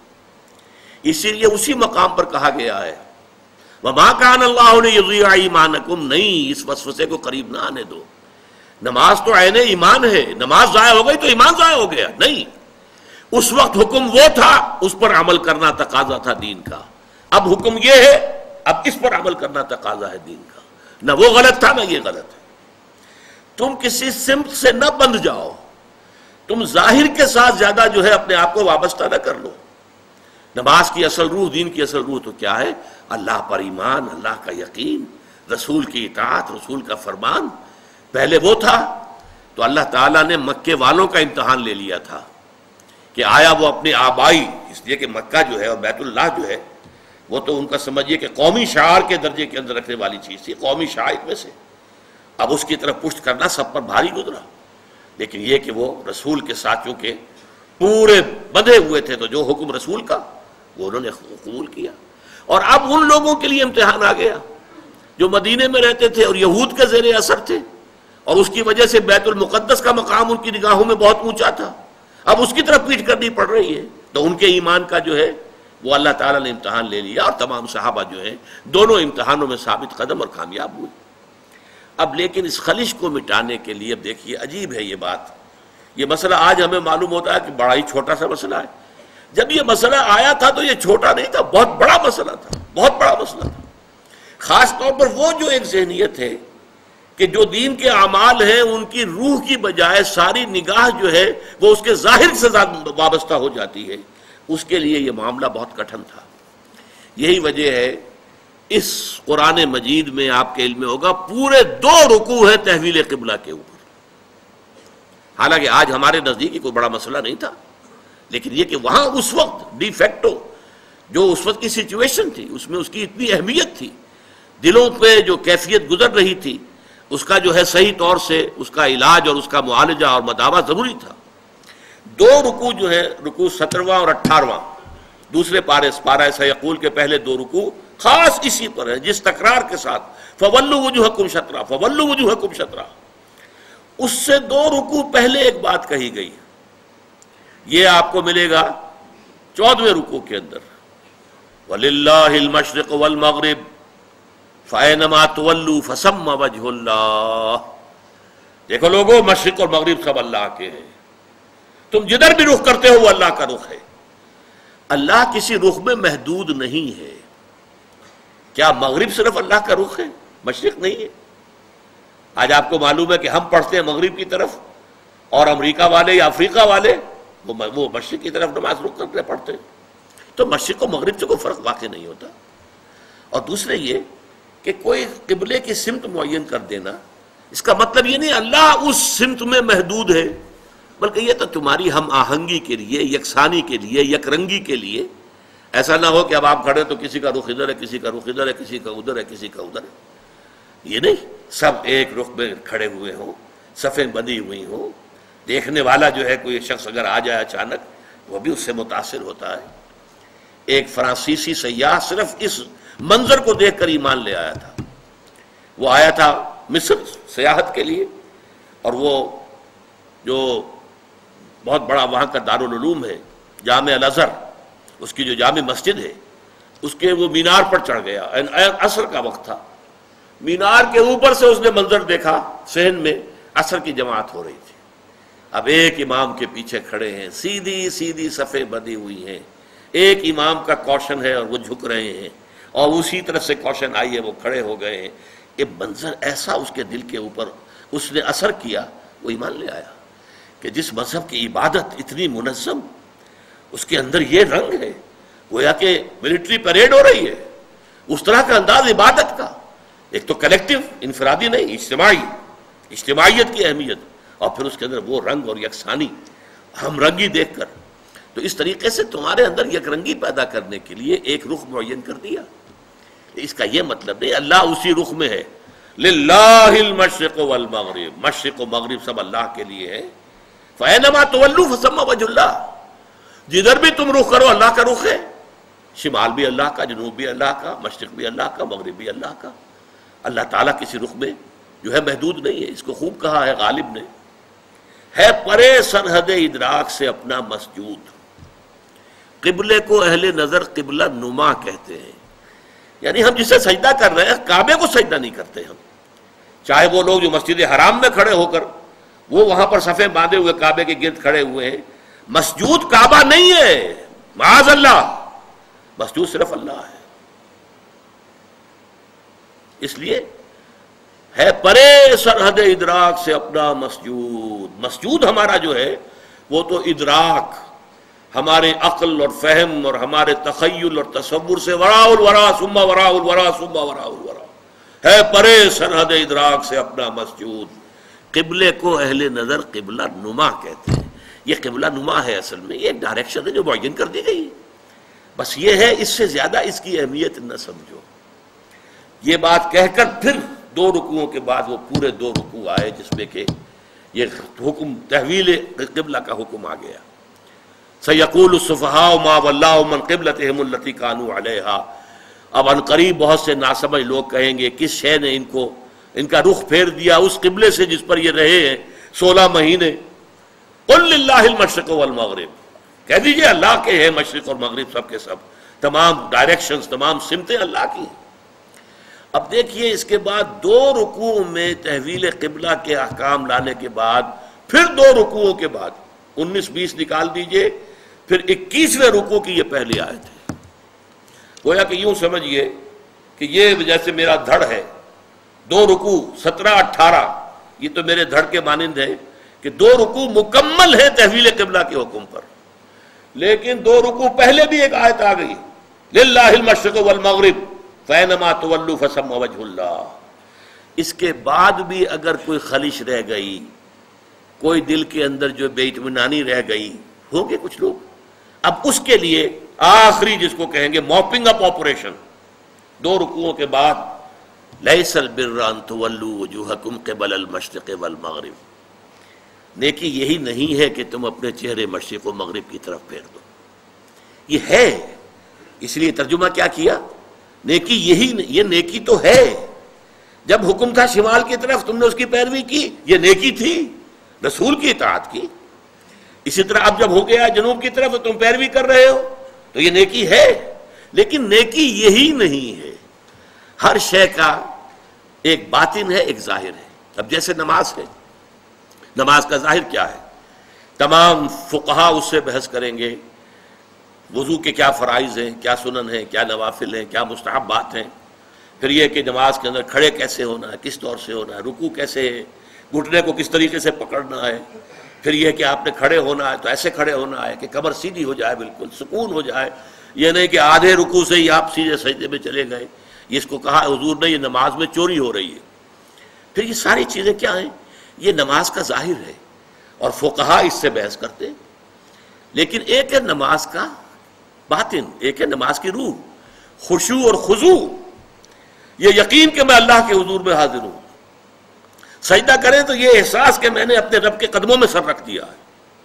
اسی لیے اسی مقام پر کہا گیا ہے وَمَا كَانَ اللَّهُ لِيُضِيعَ إِيمَانَكُمْ، نہیں اس وسوسے کو قریب نہ آنے دو. نماز تو عین ایمان ہے، نماز ضائع ہو گئی تو ایمان ضائع ہو گیا نہیں. اس وقت حکم وہ تھا، اس پر عمل کرنا تقاضا تھا دین کا. اب حکم یہ ہے، اب اس پر عمل کرنا تقاضا ہے دین کا. نہ وہ غلط تھا نہ یہ غلط ہے. تم کسی سمت سے نہ بندھ جاؤ، تم ظاہر کے ساتھ زیادہ جو ہے اپنے آپ کو وابستہ نہ کر لو. نماز کی اصل روح، دین کی اصل روح تو کیا ہے؟ اللہ پر ایمان، اللہ کا یقین، رسول کی اطاعت، رسول کا فرمان. پہلے وہ تھا تو اللہ تعالیٰ نے مکے والوں کا امتحان لے لیا تھا کہ آیا وہ اپنے آبائی، اس لیے کہ مکہ جو ہے اور بیت اللہ جو ہے وہ تو ان کا سمجھیے کہ قومی شعار کے درجے کے اندر رکھنے والی چیز تھی، قومی شعائر میں سے. اب اس کی طرف پشت کرنا سب پر بھاری گزرا. لیکن یہ کہ وہ رسول کے ساتھیوں کے پورے بندھے ہوئے تھے تو جو حکم رسول کا وہ انہوں نے قبول کیا. اور اب ان لوگوں کے لیے امتحان آ گیا جو مدینے میں رہتے تھے اور یہود کے زیر اثر تھے، اور اس کی وجہ سے بیت المقدس کا مقام ان کی نگاہوں میں بہت اونچا تھا. اب اس کی طرف پیٹ کرنی پڑ رہی ہے تو ان کے ایمان کا جو ہے وہ اللہ تعالیٰ نے امتحان لے لیا. اور تمام صحابہ جو ہیں دونوں امتحانوں میں ثابت قدم اور کامیاب ہوئے. اب لیکن اس خلش کو مٹانے کے لیے اب دیکھیے عجیب ہے یہ بات. یہ مسئلہ آج ہمیں معلوم ہوتا ہے کہ بڑا ہی چھوٹا سا مسئلہ ہے. جب یہ مسئلہ آیا تھا تو یہ چھوٹا نہیں تھا، بہت بڑا مسئلہ تھا، بہت بڑا مسئلہ تھا. خاص طور پر وہ جو ایک ذہنیت ہے کہ جو دین کے اعمال ہیں ان کی روح کی بجائے ساری نگاہ جو ہے وہ اس کے ظاہر سے وابستہ ہو جاتی ہے، اس کے لیے یہ معاملہ بہت کٹھن تھا. یہی وجہ ہے اس قرآن مجید میں آپ کے علم میں ہوگا پورے دو رکوع ہیں تحویل قبلہ کے اوپر. حالانکہ آج ہمارے نزدیک کوئی بڑا مسئلہ نہیں تھا، لیکن یہ کہ وہاں اس وقت ڈی فیکٹو جو اس وقت کی سچویشن تھی اس میں اس کی اتنی اہمیت تھی، دلوں پہ جو کیفیت گزر رہی تھی اس کا جو ہے صحیح طور سے اس کا علاج اور اس کا معالجہ اور مداوع ضروری تھا. دو رکوع جو ہے، رکوع سترواں اور اٹھارواں، دوسرے پارے پارہ سیقول کے پہلے دو رکوع خاص اسی پر ہے جس تکرار کے ساتھ فَوَلُّوا وُجُوهَكُمْ شَطْرَهُ فَوَلُّوا وُجُوهَكُمْ شَطْرَهُ، اس سے دو رکوع پہلے ایک بات کہی گئی. یہ آپ کو ملے گا چودھویں رکوع کے اندر وَلِلَّهِ الْمَشْرِقُ وَالْمَغْرِبُ فَأَيْنَمَا تُوَلُّوا فَثَمَّ وَجْهُ اللَّهِ. دیکھو لوگوں، مشرق اور مغرب سب اللہ کے ہیں، تم جدھر بھی رخ کرتے ہو وہ اللہ کا رخ ہے. اللہ کسی رخ میں محدود نہیں ہے. کیا مغرب صرف اللہ کا رخ ہے، مشرق نہیں ہے؟ آج آپ کو معلوم ہے کہ ہم پڑھتے ہیں مغرب کی طرف اور امریکہ والے یا افریقہ والے وہ مشرق کی طرف نماز رخ کر کے پڑھتے ہیں. تو مشرق و مغرب سے کوئی فرق واقع نہیں ہوتا. اور دوسرے یہ کہ کوئی قبلے کی سمت معین کر دینا، اس کا مطلب یہ نہیں اللہ اس سمت میں محدود ہے، بلکہ یہ تو تمہاری ہم آہنگی کے لیے، یکسانی کے لیے، یک رنگی کے لیے. ایسا نہ ہو کہ اب آپ کھڑے تو کسی کا رخ ادھر ہے، کسی کا رخ ادھر ہے، کسی کا ادھر ہے، کسی کا ادھر ہے. یہ نہیں، سب ایک رخ میں کھڑے ہوئے ہوں، صفیں بندھی ہوئی ہوں. دیکھنے والا جو ہے کوئی شخص اگر آ جائے اچانک وہ بھی اس سے متاثر ہوتا ہے. ایک فرانسیسی سیاح صرف اس منظر کو دیکھ کر ایمان لے آیا تھا. وہ آیا تھا مصر سیاحت کے لیے، اور وہ جو بہت بڑا وہاں کا دارالعلوم ہے جامع الازہر، اس کی جو جامع مسجد ہے اس کے وہ مینار پر چڑھ گیا. عصر کا وقت تھا، مینار کے اوپر سے اس نے منظر دیکھا، صحن میں عصر کی جماعت ہو رہی تھی. اب ایک امام کے پیچھے کھڑے ہیں، سیدھی سیدھی صفیں بندھی ہوئی ہیں، ایک امام کا کوشن ہے اور وہ جھک رہے ہیں، اور اسی طرف سے کوشن آئی ہے وہ کھڑے ہو گئے ہیں. یہ منظر ایسا اس کے دل کے اوپر اس نے اثر کیا، وہ ایمان لے آیا کہ جس مذہب کی عبادت اتنی منظم، اس کے اندر یہ رنگ ہے، گویا کہ ملٹری پریڈ ہو رہی ہے. اس طرح کا انداز عبادت کا، ایک تو کلیکٹیو، انفرادی نہیں، اجتماعی، اجتماعیت کی اہمیت، اور پھر اس کے اندر وہ رنگ اور یکسانی، ہم رنگی دیکھ کر. تو اس طریقے سے تمہارے اندر یک رنگی پیدا کرنے کے لیے ایک رخ معین کر دیا. اس کا یہ مطلب نہیں اللہ اسی رخ میں ہے. للہ المشرق والمغرب، مشرق و مغرب سب اللہ کے لیے ہے. فَأَيْنَمَا تُوَلُّوا فَثَمَّ وَجْهُ اللَّهِ، جدھر بھی تم رخ کرو اللہ کا رخ ہے. شمال بھی اللہ کا، جنوب بھی اللہ کا، مشرق بھی اللہ کا، مغرب بھی اللہ کا. اللہ تعالیٰ کسی رخ میں جو ہے محدود نہیں ہے. اس کو خوب کہا ہے غالب نے، ہے پرے سرحد ادراک سے اپنا مسجود. قبلے کو اہل نظر قبلہ نما کہتے ہیں، یعنی ہم جسے سجدہ کر رہے ہیں کعبے کو سجدہ نہیں کرتے ہم. چاہے وہ لوگ جو مسجد حرام میں کھڑے ہو کر وہ وہاں پر صفیں باندھے ہوئے کعبے کے گرد کھڑے ہوئے ہیں، مسجود کعبہ نہیں ہے، معاذ اللہ، مسجود صرف اللہ ہے. اس لیے ہے پرے سرحد ادراک سے اپنا مسجود. مسجود ہمارا جو ہے وہ تو ادراک، ہمارے عقل اور فہم اور ہمارے تخیل اور تصور سے وراء الورا ثم وراء الورا ثم وراء الورا، ہے پرے سرحد ادراک سے اپنا مسجود. قبلے کو اہل نظر قبلہ نما کہتے ہیں. یہ قبلہ نما ہے، اصل میں یہ ایک ڈائریکشن ہے جو معین کر دی گئی. بس یہ ہے، اس سے زیادہ اس کی اہمیت نہ سمجھو. یہ بات کہہ کر پھر دو رکوعوں کے بعد وہ پورے دو رکوع آئے جس میں کہ یہ حکم تحویل قبلہ کا حکم آ گیا. سَيَقُولُ السُّفَهَاءُ مَا وَلَّاهُمْ مَنْ قِبْلَتِهِمُ الَّتِي كَانُوا عَلَيْهَا. اب ان قریب بہت سے ناسمجھ لوگ کہیں گے کس شے نے ان کو ان کا رخ پھیر دیا اس قبلے سے جس پر یہ رہے ہیں سولہ مہینے. قُلْ لِلَّهِ الْمَشْرِقُ وَالْمَغْرِبُ، کہہ دیجئے اللہ کے ہیں مشرق اور مغرب، سب کے سب تمام ڈائریکشنز، تمام سمتیں اللہ کی ہیں. اب دیکھیے اس کے بعد دو رکوع میں تحویل قبلہ کے احکام لانے کے بعد پھر دو رکوعوں کے بعد انیس بیس نکال دیجئے، پھر اکیسویں رکوع کی یہ پہلی آیت ہے. گویا کہ یوں سمجھیے کہ یہ جیسے میرا دھڑ ہے، دو رکوع سترہ اٹھارہ یہ تو میرے دھڑ کے مانند ہے کہ دو رکوع مکمل ہے تحویل قبلہ کے حکم پر، لیکن دو رکوع پہلے بھی ایک آیت آ گئی للہ المشرق والمغرب فینما تولوا فثم وجہ اللہ. اس کے بعد بھی اگر کوئی خلش رہ گئی، کوئی دل کے اندر جو بے اطمینانی رہ گئی، ہوں گے کچھ لوگ، اب اس کے لیے آخری جس کو کہیں گے موپنگ اپ آپریشن دو رکوعوں کے بعد لیس البر ان تولوا وجوہکم قبل المشرق والمغرب. نیکی یہی نہیں ہے کہ تم اپنے چہرے مشرق و مغرب کی طرف پھیر دو. یہ ہے، اس لیے ترجمہ کیا کیا، نیکی یہی، یہ نیکی تو ہے. جب حکم تھا شمال کی طرف تم نے اس کی پیروی کی، یہ نیکی تھی، رسول کی اطاعت کی. اسی طرح اب جب ہو گیا جنوب کی طرف تم پیروی کر رہے ہو تو یہ نیکی ہے. لیکن نیکی یہی نہیں ہے، ہر شے کا ایک باطن ہے ایک ظاہر ہے. اب جیسے نماز ہے، نماز کا ظاہر کیا ہے، تمام فقہا اس سے بحث کریں گے. وضو کے کیا فرائض ہیں، کیا سنن ہیں، کیا نوافل ہیں، کیا مستحبات ہیں. پھر یہ کہ نماز کے اندر کھڑے کیسے ہونا ہے، کس طور سے ہونا ہے، رکوع کیسے ہے، گھٹنے کو کس طریقے سے پکڑنا ہے. پھر یہ کہ آپ نے کھڑے ہونا ہے تو ایسے کھڑے ہونا ہے کہ کمر سیدھی ہو جائے، بالکل سکون ہو جائے. یہ نہیں کہ آدھے رکوع سے ہی آپ سیدھے سجدے میں چلے گئے. اس کو کہا حضور نے یہ نماز میں چوری ہو رہی ہے. پھر یہ ساری چیزیں کیا ہیں، یہ نماز کا ظاہر ہے اور فقہا اس سے بحث کرتے. لیکن ایک ہے نماز کا باطن، ایک ہے نماز کی روح، خشوع اور خضوع. یہ یقین کہ میں اللہ کے حضور میں حاضر ہوں. سجدہ کریں تو یہ احساس کہ میں نے اپنے رب کے قدموں میں سر رکھ دیا ہے.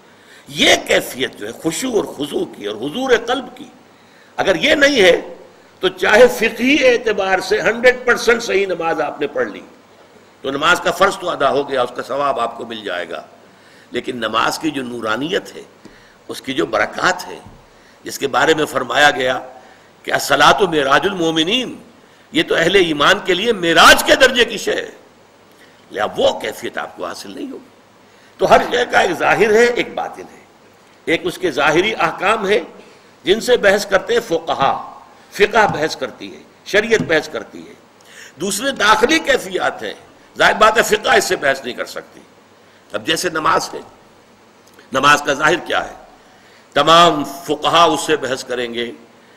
یہ کیفیت جو ہے خشوع اور خضوع کی اور حضور قلب کی، اگر یہ نہیں ہے تو چاہے فقہی اعتبار سے ہنڈریڈ پرسنٹ صحیح نماز آپ نے پڑھ لی تو نماز کا فرض تو ادا ہو گیا، اس کا ثواب آپ کو مل جائے گا. لیکن نماز کی جو نورانیت ہے، اس کی جو برکات ہے، جس کے بارے میں فرمایا گیا کہ الصلاۃ معراج المومنین، یہ تو اہل ایمان کے لیے معراج کے درجے کی شے ہے. لہٰذا وہ کیفیت آپ کو حاصل نہیں ہوگی. تو ہر شے کا ایک ظاہر ہے ایک باطن ہے. ایک اس کے ظاہری احکام ہے جن سے بحث کرتے ہیں فقہا، فقہ بحث کرتی ہے، شریعت بحث کرتی ہے. دوسرے داخلی کیفیات ہیں، ظاہر بات ہے فقہ اس سے بحث نہیں کر سکتی. اب جیسے نماز ہے، نماز کا ظاہر کیا ہے، تمام فقہا اس سے بحث کریں گے.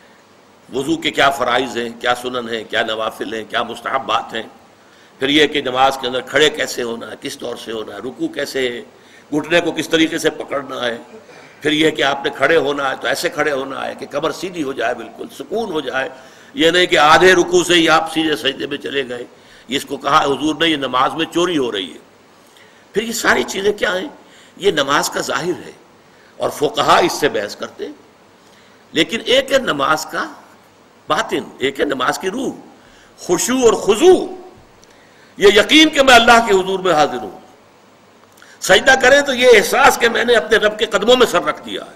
وضو کے کیا فرائض ہیں، کیا سنن ہیں، کیا نوافل ہیں، کیا مستحبات ہیں. پھر یہ کہ نماز کے اندر کھڑے کیسے ہونا ہے، کس طور سے ہونا ہے، رکوع کیسے ہے، گھٹنے کو کس طریقے سے پکڑنا ہے. پھر یہ کہ آپ نے کھڑے ہونا ہے تو ایسے کھڑے ہونا ہے کہ کمر سیدھی ہو جائے، بالکل سکون ہو جائے. یہ نہیں کہ آدھے رکوع سے ہی آپ سیدھے سجدے میں چلے گئے. اس کو کہا حضور نے یہ نماز میں چوری ہو رہی ہے. پھر یہ ساری چیزیں کیا ہیں، یہ نماز کا ظاہر ہے اور فقہا اس سے بحث کرتے. لیکن ایک ہے نماز کا باطن، ایک ہے نماز کی روح، خشوع اور خضوع. یہ یقین کہ میں اللہ کے حضور میں حاضر ہوں. سجدہ کریں تو یہ احساس کہ میں نے اپنے رب کے قدموں میں سر رکھ دیا ہے.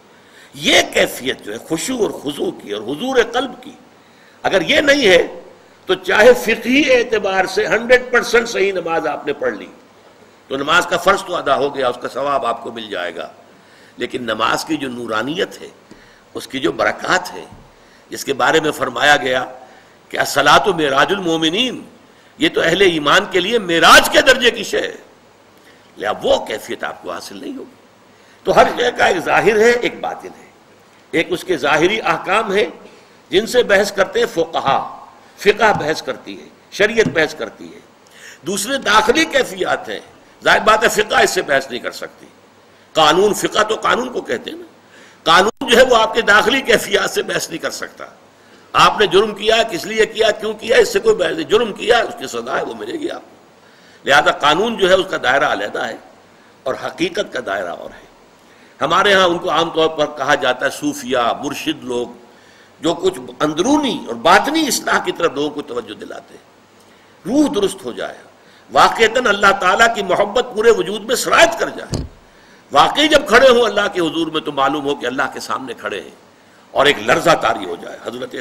یہ کیفیت جو ہے خشوع اور خضوع کی اور حضور قلب کی، اگر یہ نہیں ہے تو چاہے فقہی اعتبار سے ہنڈریڈ پرسنٹ صحیح نماز آپ نے پڑھ لی تو نماز کا فرض تو ادا ہو گیا، اس کا ثواب آپ کو مل جائے گا، لیکن نماز کی جو نورانیت ہے، اس کی جو برکات ہے، جس کے بارے میں فرمایا گیا کہ الصلاۃ معراج المومنین، یہ تو اہل ایمان کے لیے معراج کے درجے کی شے ہے، لہٰذا وہ کیفیت آپ کو حاصل نہیں ہوگی. تو ہر شے کا ایک ظاہر ہے، ایک باطن ہے. ایک اس کے ظاہری احکام ہے جن سے بحث کرتے ہیں فقہا، فقہ بحث کرتی ہے، شریعت بحث کرتی ہے. دوسرے داخلی کیفیات ہیں، ظاہر بات ہے فقہ اس سے بحث نہیں کر سکتی. قانون، فقہ تو قانون کو کہتے ہیں نا، قانون جو ہے وہ آپ کے داخلی کیفیات سے بحث نہیں کر سکتا. آپ نے جرم کیا، کس لیے کیا، کیوں کیا، اس سے کوئی بحث نہیں. جرم کیا، اس کی سزا ہے، وہ ملے گی آپ کو. لہذا قانون جو ہے اس کا دائرہ علیحدہ ہے اور حقیقت کا دائرہ اور ہے. ہمارے ہاں ان کو عام طور پر کہا جاتا ہے صوفیہ، مرشد لوگ، جو کچھ اندرونی اور باطنی اصلاح کی طرف لوگوں کو توجہ دلاتے ہیں، روح درست ہو جائے، واقعتاً اللہ تعالیٰ کی محبت پورے وجود میں سرایت کر جائے. واقعی جب کھڑے ہوں اللہ کے حضور میں تو معلوم ہو کہ اللہ کے سامنے کھڑے ہیں، اور ایک لرزہ طاری ہو جائے. حضرت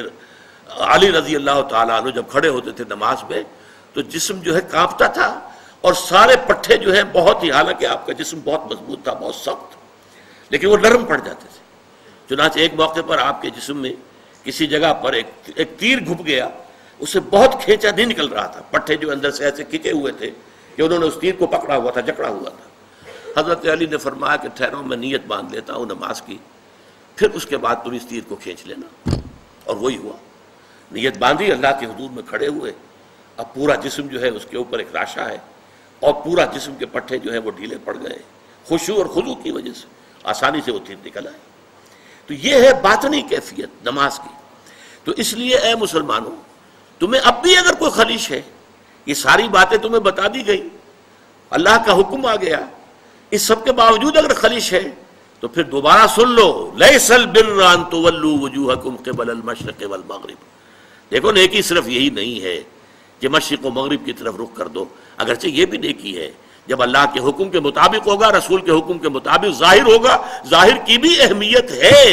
علی رضی اللہ تعالیٰ عنہ جب کھڑے ہوتے تھے نماز میں تو جسم جو ہے کانپتا تھا، اور سارے پٹھے جو ہیں بہت ہی، حالانکہ آپ کا جسم بہت مضبوط تھا، بہت سخت، لیکن وہ نرم پڑ جاتے تھے. چنانچہ ایک موقع پر آپ کے جسم میں کسی جگہ پر ایک ایک تیر گھپ گیا، اسے بہت کھینچا نہیں نکل رہا تھا، پٹھے جو اندر سے ایسے کھینچے ہوئے تھے کہ انہوں نے اس تیر کو پکڑا ہوا تھا، جکڑا ہوا تھا. حضرت علی نے فرمایا کہ ٹھہرو، میں نیت باندھ لیتا ہوں نماز کی، پھر اس کے بعد تم اس تیر کو کھینچ لینا. اور وہی ہوا، نیت باندھی، اللہ کے حضور میں کھڑے ہوئے. اب پورا جسم جو ہے اس کے اوپر ایک راشا ہے، اور پورا جسم کے پٹھے جو ہیں وہ ڈھیلے پڑ گئے، خشوع اور خضوع کی وجہ سے آسانی سے وہ تیر نکل آئے. تو یہ ہے باطنی کیفیت نماز کی. تو اس لیے اے مسلمانوں، تمہیں اب بھی اگر کوئی خلیش ہے، یہ ساری باتیں تمہیں بتا دی گئی، اللہ کا حکم آ گیا، اس سب کے باوجود اگر خلیش ہے تو پھر دوبارہ سن لو، لیس البر ان تولوا وجوہکم قبل المشرق والمغرب. دیکھو نیکی صرف یہی نہیں ہے کہ مشرق و مغرب کی طرف رخ کر دو، اگرچہ یہ بھی نیکی ہے جب اللہ کے حکم کے مطابق ہوگا، رسول کے حکم کے مطابق ظاہر ہوگا. ظاہر کی بھی اہمیت ہے،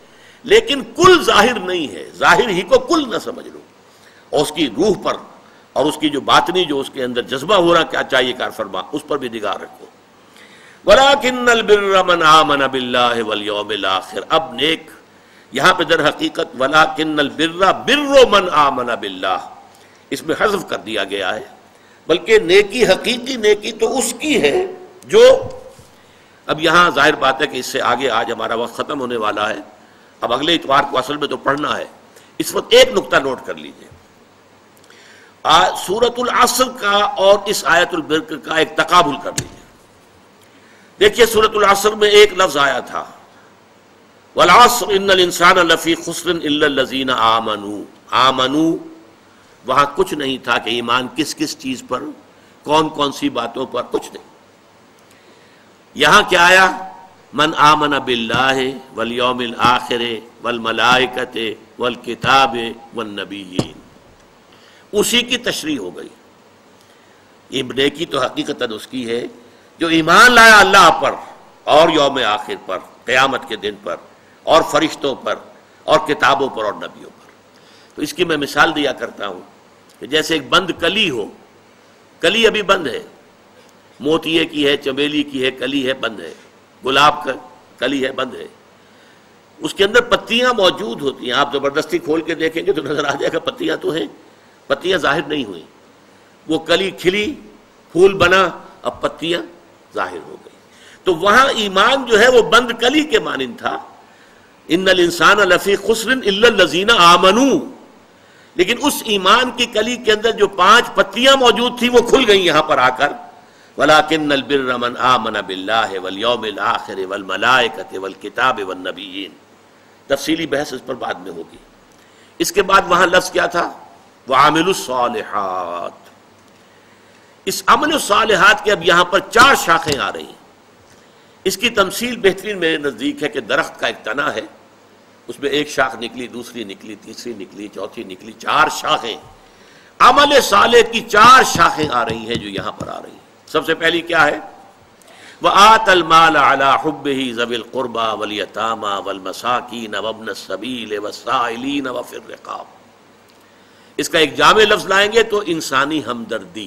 لیکن کل ظاہر نہیں ہے، ظاہر ہی کو کل نہ سمجھ لو، اور اس کی روح پر اور اس کی جو باطنی جو اس کے اندر جذبہ ہو رہا کیا چاہیے کار فرما، اس پر بھی نگاہ رکھو. وَلَٰكِنَّ الْبِرَّ مَنْ آمَنَ بِاللَّهِ وَالْيَوْمِ الْآخِرِ. اب نیک یہاں پہ در حقیقت وَلَٰكِنَّ الْبِرَّ بِرُّ مَنْ آمَنَ بِاللَّهِ اس میں حذف کر دیا گیا ہے، بلکہ نیکی، حقیقی نیکی تو اس کی ہے جو، اب یہاں ظاہر بات ہے کہ اس سے آگے آج ہمارا وقت ختم ہونے والا ہے، اب اگلے اتوار کو اصل میں تو پڑھنا ہے. اس وقت ایک نقطہ نوٹ کر لیجئے، سورۃ العصر کا اور اس آیت البر کا ایک تقابل کر لیجئے. دیکھیے سورۃ العصر میں ایک لفظ آیا تھا وَالْعَصْرِ إِنَّ الْإِنسَانَ لَفِي خُسْرٍ إِلَّا الَّذِينَ آمَنُوا. آمنوا وہاں کچھ نہیں تھا کہ ایمان کس کس چیز پر، کون کون سی باتوں پر، کچھ نہیں. یہاں کیا آیا؟ من آمن باللہ والیوم الآخر والملائکۃ والکتاب والنبیین. اسی کی تشریح ہو گئی. یہ نیکی تو حقیقتاً اس کی ہے جو ایمان لایا اللہ پر اور یوم آخر پر، قیامت کے دن پر، اور فرشتوں پر، اور کتابوں پر، اور نبیوں پر. تو اس کی میں مثال دیا کرتا ہوں کہ جیسے ایک بند کلی ہو، کلی ابھی بند ہے، موتیے کی ہے، چمیلی کی ہے، کلی ہے، بند ہے، گلاب کا کلی ہے، بند ہے، اس کے اندر پتیاں موجود ہوتی ہیں. آپ زبردستی کھول کے دیکھیں گے تو نظر آ جائے گا پتیاں تو ہیں، پتیاں ظاہر نہیں ہوئیں. وہ کلی کھلی، پھول بنا، اب پتیاں ظاہر ہو گئی. تو وہاں ایمان جو ہے وہ بند کلی کے مانند تھا، ان الانسان لفی خسر الا الذین آمنوا. لیکن اس ایمان کی کلی کے اندر جو پانچ پتیاں موجود تھی وہ کھل گئیں یہاں پر آ کر. وَلَٰكِنَّ الْبِرَّ مَنْ آمَنَ بِاللَّهِ وَالْيَوْمِ الْآخِرِ وَالْمَلَائِكَةِ وَالْكِتَابِ وَالنَّبِيِّينَ. تفصیلی بحث اس پر بعد میں ہوگی. اس کے بعد وہاں لفظ کیا تھا؟ وَعَامِلُوا الصَّالِحَاتِ. اس عمل الصالحات کے اب یہاں پر چار شاخیں آ رہی ہیں. اس کی تمثیل بہترین میرے نزدیک ہے کہ درخت کا ایک تنا ہے، اس میں ایک شاخ نکلی، دوسری نکلی، تیسری نکلی، چوتھی نکلی، چار شاخیں. عمل صالح کی چار شاخیں آ رہی ہیں جو یہاں پر آ رہی ہیں. سب سے پہلی کیا ہے؟ وآتى المال على حبه ذوي القربى واليتامى والمساکین وابن السبیل والسائلین وفی الرقاب. اس کا ایک جامع لفظ لائیں گے تو انسانی ہمدردی.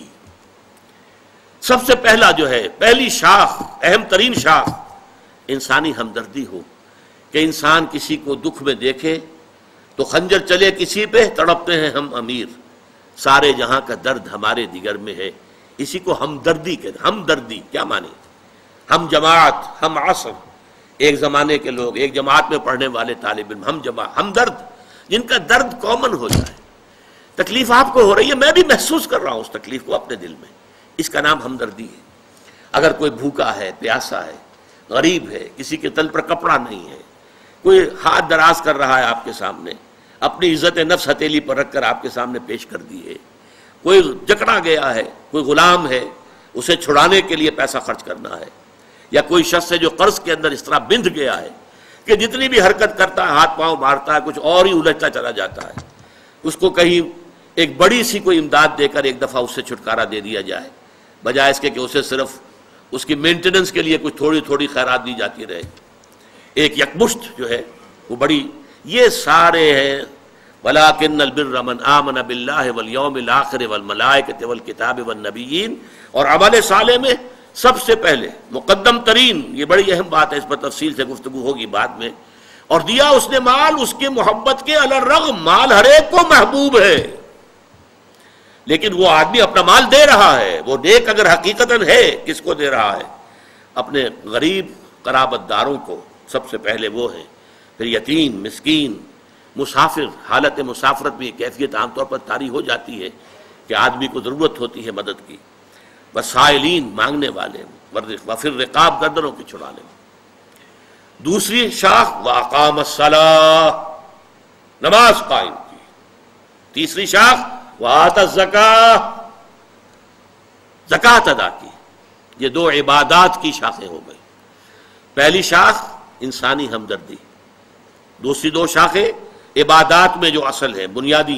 سب سے پہلا جو ہے، پہلی شاخ، اہم ترین شاخ انسانی ہمدردی ہو، کہ انسان کسی کو دکھ میں دیکھے تو خنجر چلے کسی پہ، تڑپتے ہیں ہم امیر، سارے جہاں کا درد ہمارے جگر میں ہے. اسی کو ہمدردی کہتے ہیں. ہمدردی کیا معنی؟ ہم جماعت، ہم عصر، ایک زمانے کے لوگ، ایک جماعت میں پڑھنے والے طالب علم، ہم جماعت، ہمدرد، جن کا درد کامن ہو جائے. تکلیف آپ کو ہو رہی ہے، میں بھی محسوس کر رہا ہوں اس تکلیف کو اپنے دل میں، اس کا نام ہمدردی ہے. اگر کوئی بھوکا ہے، پیاسا ہے، غریب ہے، کسی کے تن پر کپڑا نہیں ہے، کوئی ہاتھ دراز کر رہا ہے آپ کے سامنے، اپنی عزت نفس ہتھیلی پر رکھ کر آپ کے سامنے پیش کر دی ہے، کوئی جکڑا گیا ہے، کوئی غلام ہے، اسے چھڑانے کے لیے پیسہ خرچ کرنا ہے، یا کوئی شخص ہے جو قرض کے اندر اس طرح بندھ گیا ہے کہ جتنی بھی حرکت کرتا ہے ہاتھ پاؤں مارتا ہے، کچھ اور ہی الجھتا چلا جاتا ہے. اس کو کہیں ایک بڑی سی کوئی امداد دے کر ایک دفعہ اس سے چھٹکارا دے دیا جائے، بجائے اس کے کہ اسے صرف اس کی مینٹیننس کے لیے کچھ تھوڑی تھوڑی خیرات دی جاتی رہے. ایک یکمشت جو ہے وہ بڑی، یہ سارے ہیں. وَلَٰكِنَّ الْبِرَّ مَنْ آمَنَ بِاللَّهِ وَالْيَوْمِ الْآخِرِ وَالْمَلَائِكَةِ وَالْكِتَابِ وَالنَّبِيِّينَ. اور عمل صالح میں سب سے پہلے مقدم ترین، یہ بڑی اہم بات ہے، اس پر تفصیل سے گفتگو ہوگی بعد میں. اور دیا اس نے مال اس کے محبت کے علی الرغم، مال ہر ایک کو محبوب ہے، لیکن وہ آدمی اپنا مال دے رہا ہے، وہ نیک اگر حقیقتاً ہے، کس کو دے رہا ہے؟ اپنے غریب قرابت داروں کو سب سے پہلے وہ ہیں، پھر یتیم، مسکین، مسافر. حالت مسافرت میں یہ کیفیت عام طور پر طاری ہو جاتی ہے کہ آدمی کو ضرورت ہوتی ہے مدد کی. وسائلین، مانگنے والے، وفی الرقاب، گردنوں کی چھڑانے. دوسری شاخ واقام الصلاۃ، نماز قائم کی. تیسری شاخ وآت الزکاۃ، زکوٰۃ ادا کی. یہ دو عبادات کی شاخیں ہو گئی. پہلی شاخ انسانی ہمدردی، دوسری دو شاخیں عبادات میں جو اصل ہے، بنیادی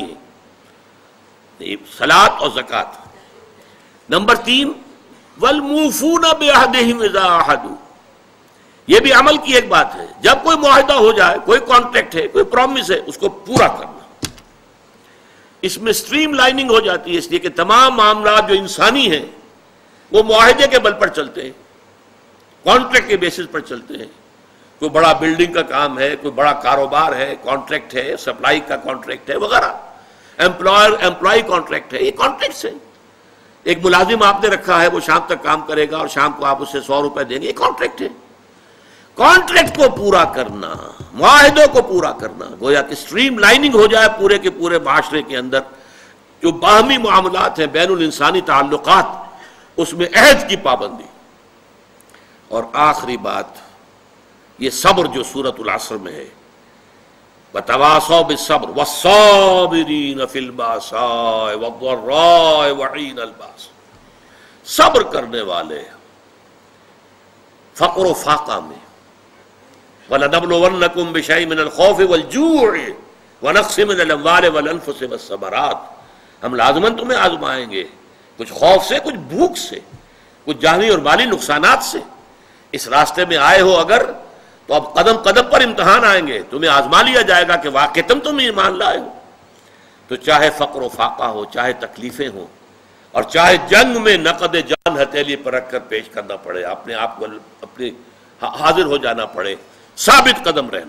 ہیں، صلاۃ اور زکوٰۃ. نمبر تین والموفون بعہدہم اذا عاہدوا. یہ بھی عمل کی ایک بات ہے. جب کوئی معاہدہ ہو جائے، کوئی کانٹریکٹ ہے، کوئی پرومس ہے، اس کو پورا کرنا. اس میں سٹریم لائننگ ہو جاتی ہے، اس لیے کہ تمام معاملات جو انسانی ہیں وہ معاہدے کے بل پر چلتے ہیں، کانٹریکٹ کے بیسس پر چلتے ہیں. کوئی بڑا بلڈنگ کا کام ہے، کوئی بڑا کاروبار ہے، کانٹریکٹ ہے، سپلائی کا کانٹریکٹ ہے وغیرہ، امپلائر امپلائی کانٹریکٹ ہے، یہ کانٹریکٹس ہیں. ایک ملازم آپ نے رکھا ہے، وہ شام تک کام کرے گا اور شام کو آپ اسے سو روپے دیں گے، یہ کانٹریکٹ ہے. کانٹریکٹ کو پورا کرنا، معاہدوں کو پورا کرنا، گویا کہ سٹریم لائننگ ہو جائے پورے کے پورے معاشرے کے اندر. جو باہمی معاملات ہیں، بین الانسانی تعلقات، اس میں عہد کی پابندی. اور آخری بات یہ صبر جو سورۃ العصر میں ہے، وَتَوَاصَوْا بِالصَّبْرِ وَالصَّابِرِينَ فِي الْبَأْسَاءِ وَالضَّرَّاءِ وَحِينَ الْبَأْسِ. صبر کرنے والے فقر و فاقہ میں. وَلَنَبْلُوَنَّكُمْ بِشَيْءٍ مِّنَ الْخَوْفِ وَالْجُوعِ وَنَقْصٍ مِّنَ الْأَمْوَالِ وَالْأَنفُسِ وَالثَّمَرَاتِ. ہم لازماً تمہیں آزمائیں گے، کچھ خوف سے، کچھ بھوک سے، کچھ جانی اور مالی نقصانات سے. اس راستے میں آئے ہو اگر، تو اب قدم قدم پر امتحان آئیں گے، تمہیں آزما لیا جائے گا کہ واقعتاً تم ایمان لائے ہو. تو چاہے فقر و فاقہ ہو، چاہے تکلیفیں ہوں، اور چاہے جنگ میں نقد جان ہتھیلی پر رکھ کر پیش کرنا پڑے، اپنے آپ کو اپنے حاضر ہو جانا پڑے، ثابت قدم رہنا.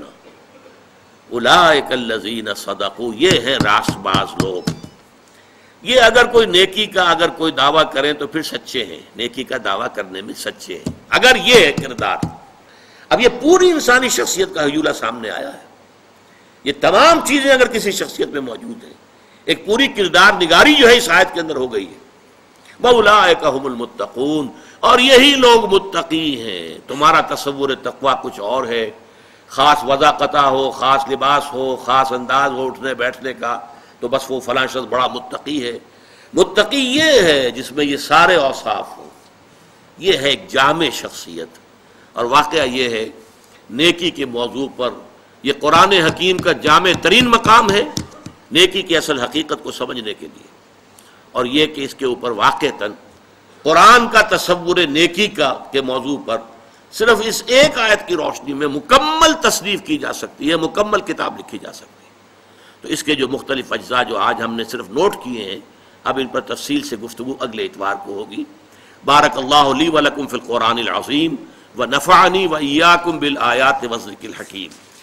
اولئک الذین صدقوا، یہ ہیں راست باز لوگ. یہ اگر کوئی نیکی کا اگر کوئی دعویٰ کریں تو پھر سچے ہیں، نیکی کا دعویٰ کرنے میں سچے ہیں اگر یہ ہے کردار. اب یہ پوری انسانی شخصیت کا حیولہ سامنے آیا ہے. یہ تمام چیزیں اگر کسی شخصیت میں موجود ہیں، ایک پوری کردار نگاری جو ہے اس آیت کے اندر ہو گئی ہے. وَأُولَٰئِکَ هُمُ الْمُتَّقُونَ، اور یہی لوگ متقی ہیں. تمہارا تصور تقویٰ کچھ اور ہے، خاص وضاقتہ ہو، خاص لباس ہو، خاص انداز ہو اٹھنے بیٹھنے کا، تو بس وہ فلاں شخص بڑا متقی ہے. متقی یہ ہے جس میں یہ سارے اوصاف ہوں. یہ ہے ایک جامع شخصیت. اور واقعہ یہ ہے نیکی کے موضوع پر یہ قرآن حکیم کا جامع ترین مقام ہے نیکی کی اصل حقیقت کو سمجھنے کے لیے، اور یہ کہ اس کے اوپر واقعتاً قرآن کا تصور نیکی کا کے موضوع پر صرف اس ایک آیت کی روشنی میں مکمل تصنیف کی جا سکتی ہے، مکمل کتاب لکھی جا سکتی ہے۔ تو اس کے جو مختلف اجزاء جو آج ہم نے صرف نوٹ کیے ہیں، اب ان پر تفصیل سے گفتگو اگلے اتوار کو ہوگی۔ بارک اللہ لی ولکم فی القرآن العظیم ونفعنی وإیاکم بالآیات والذکر الحکیم۔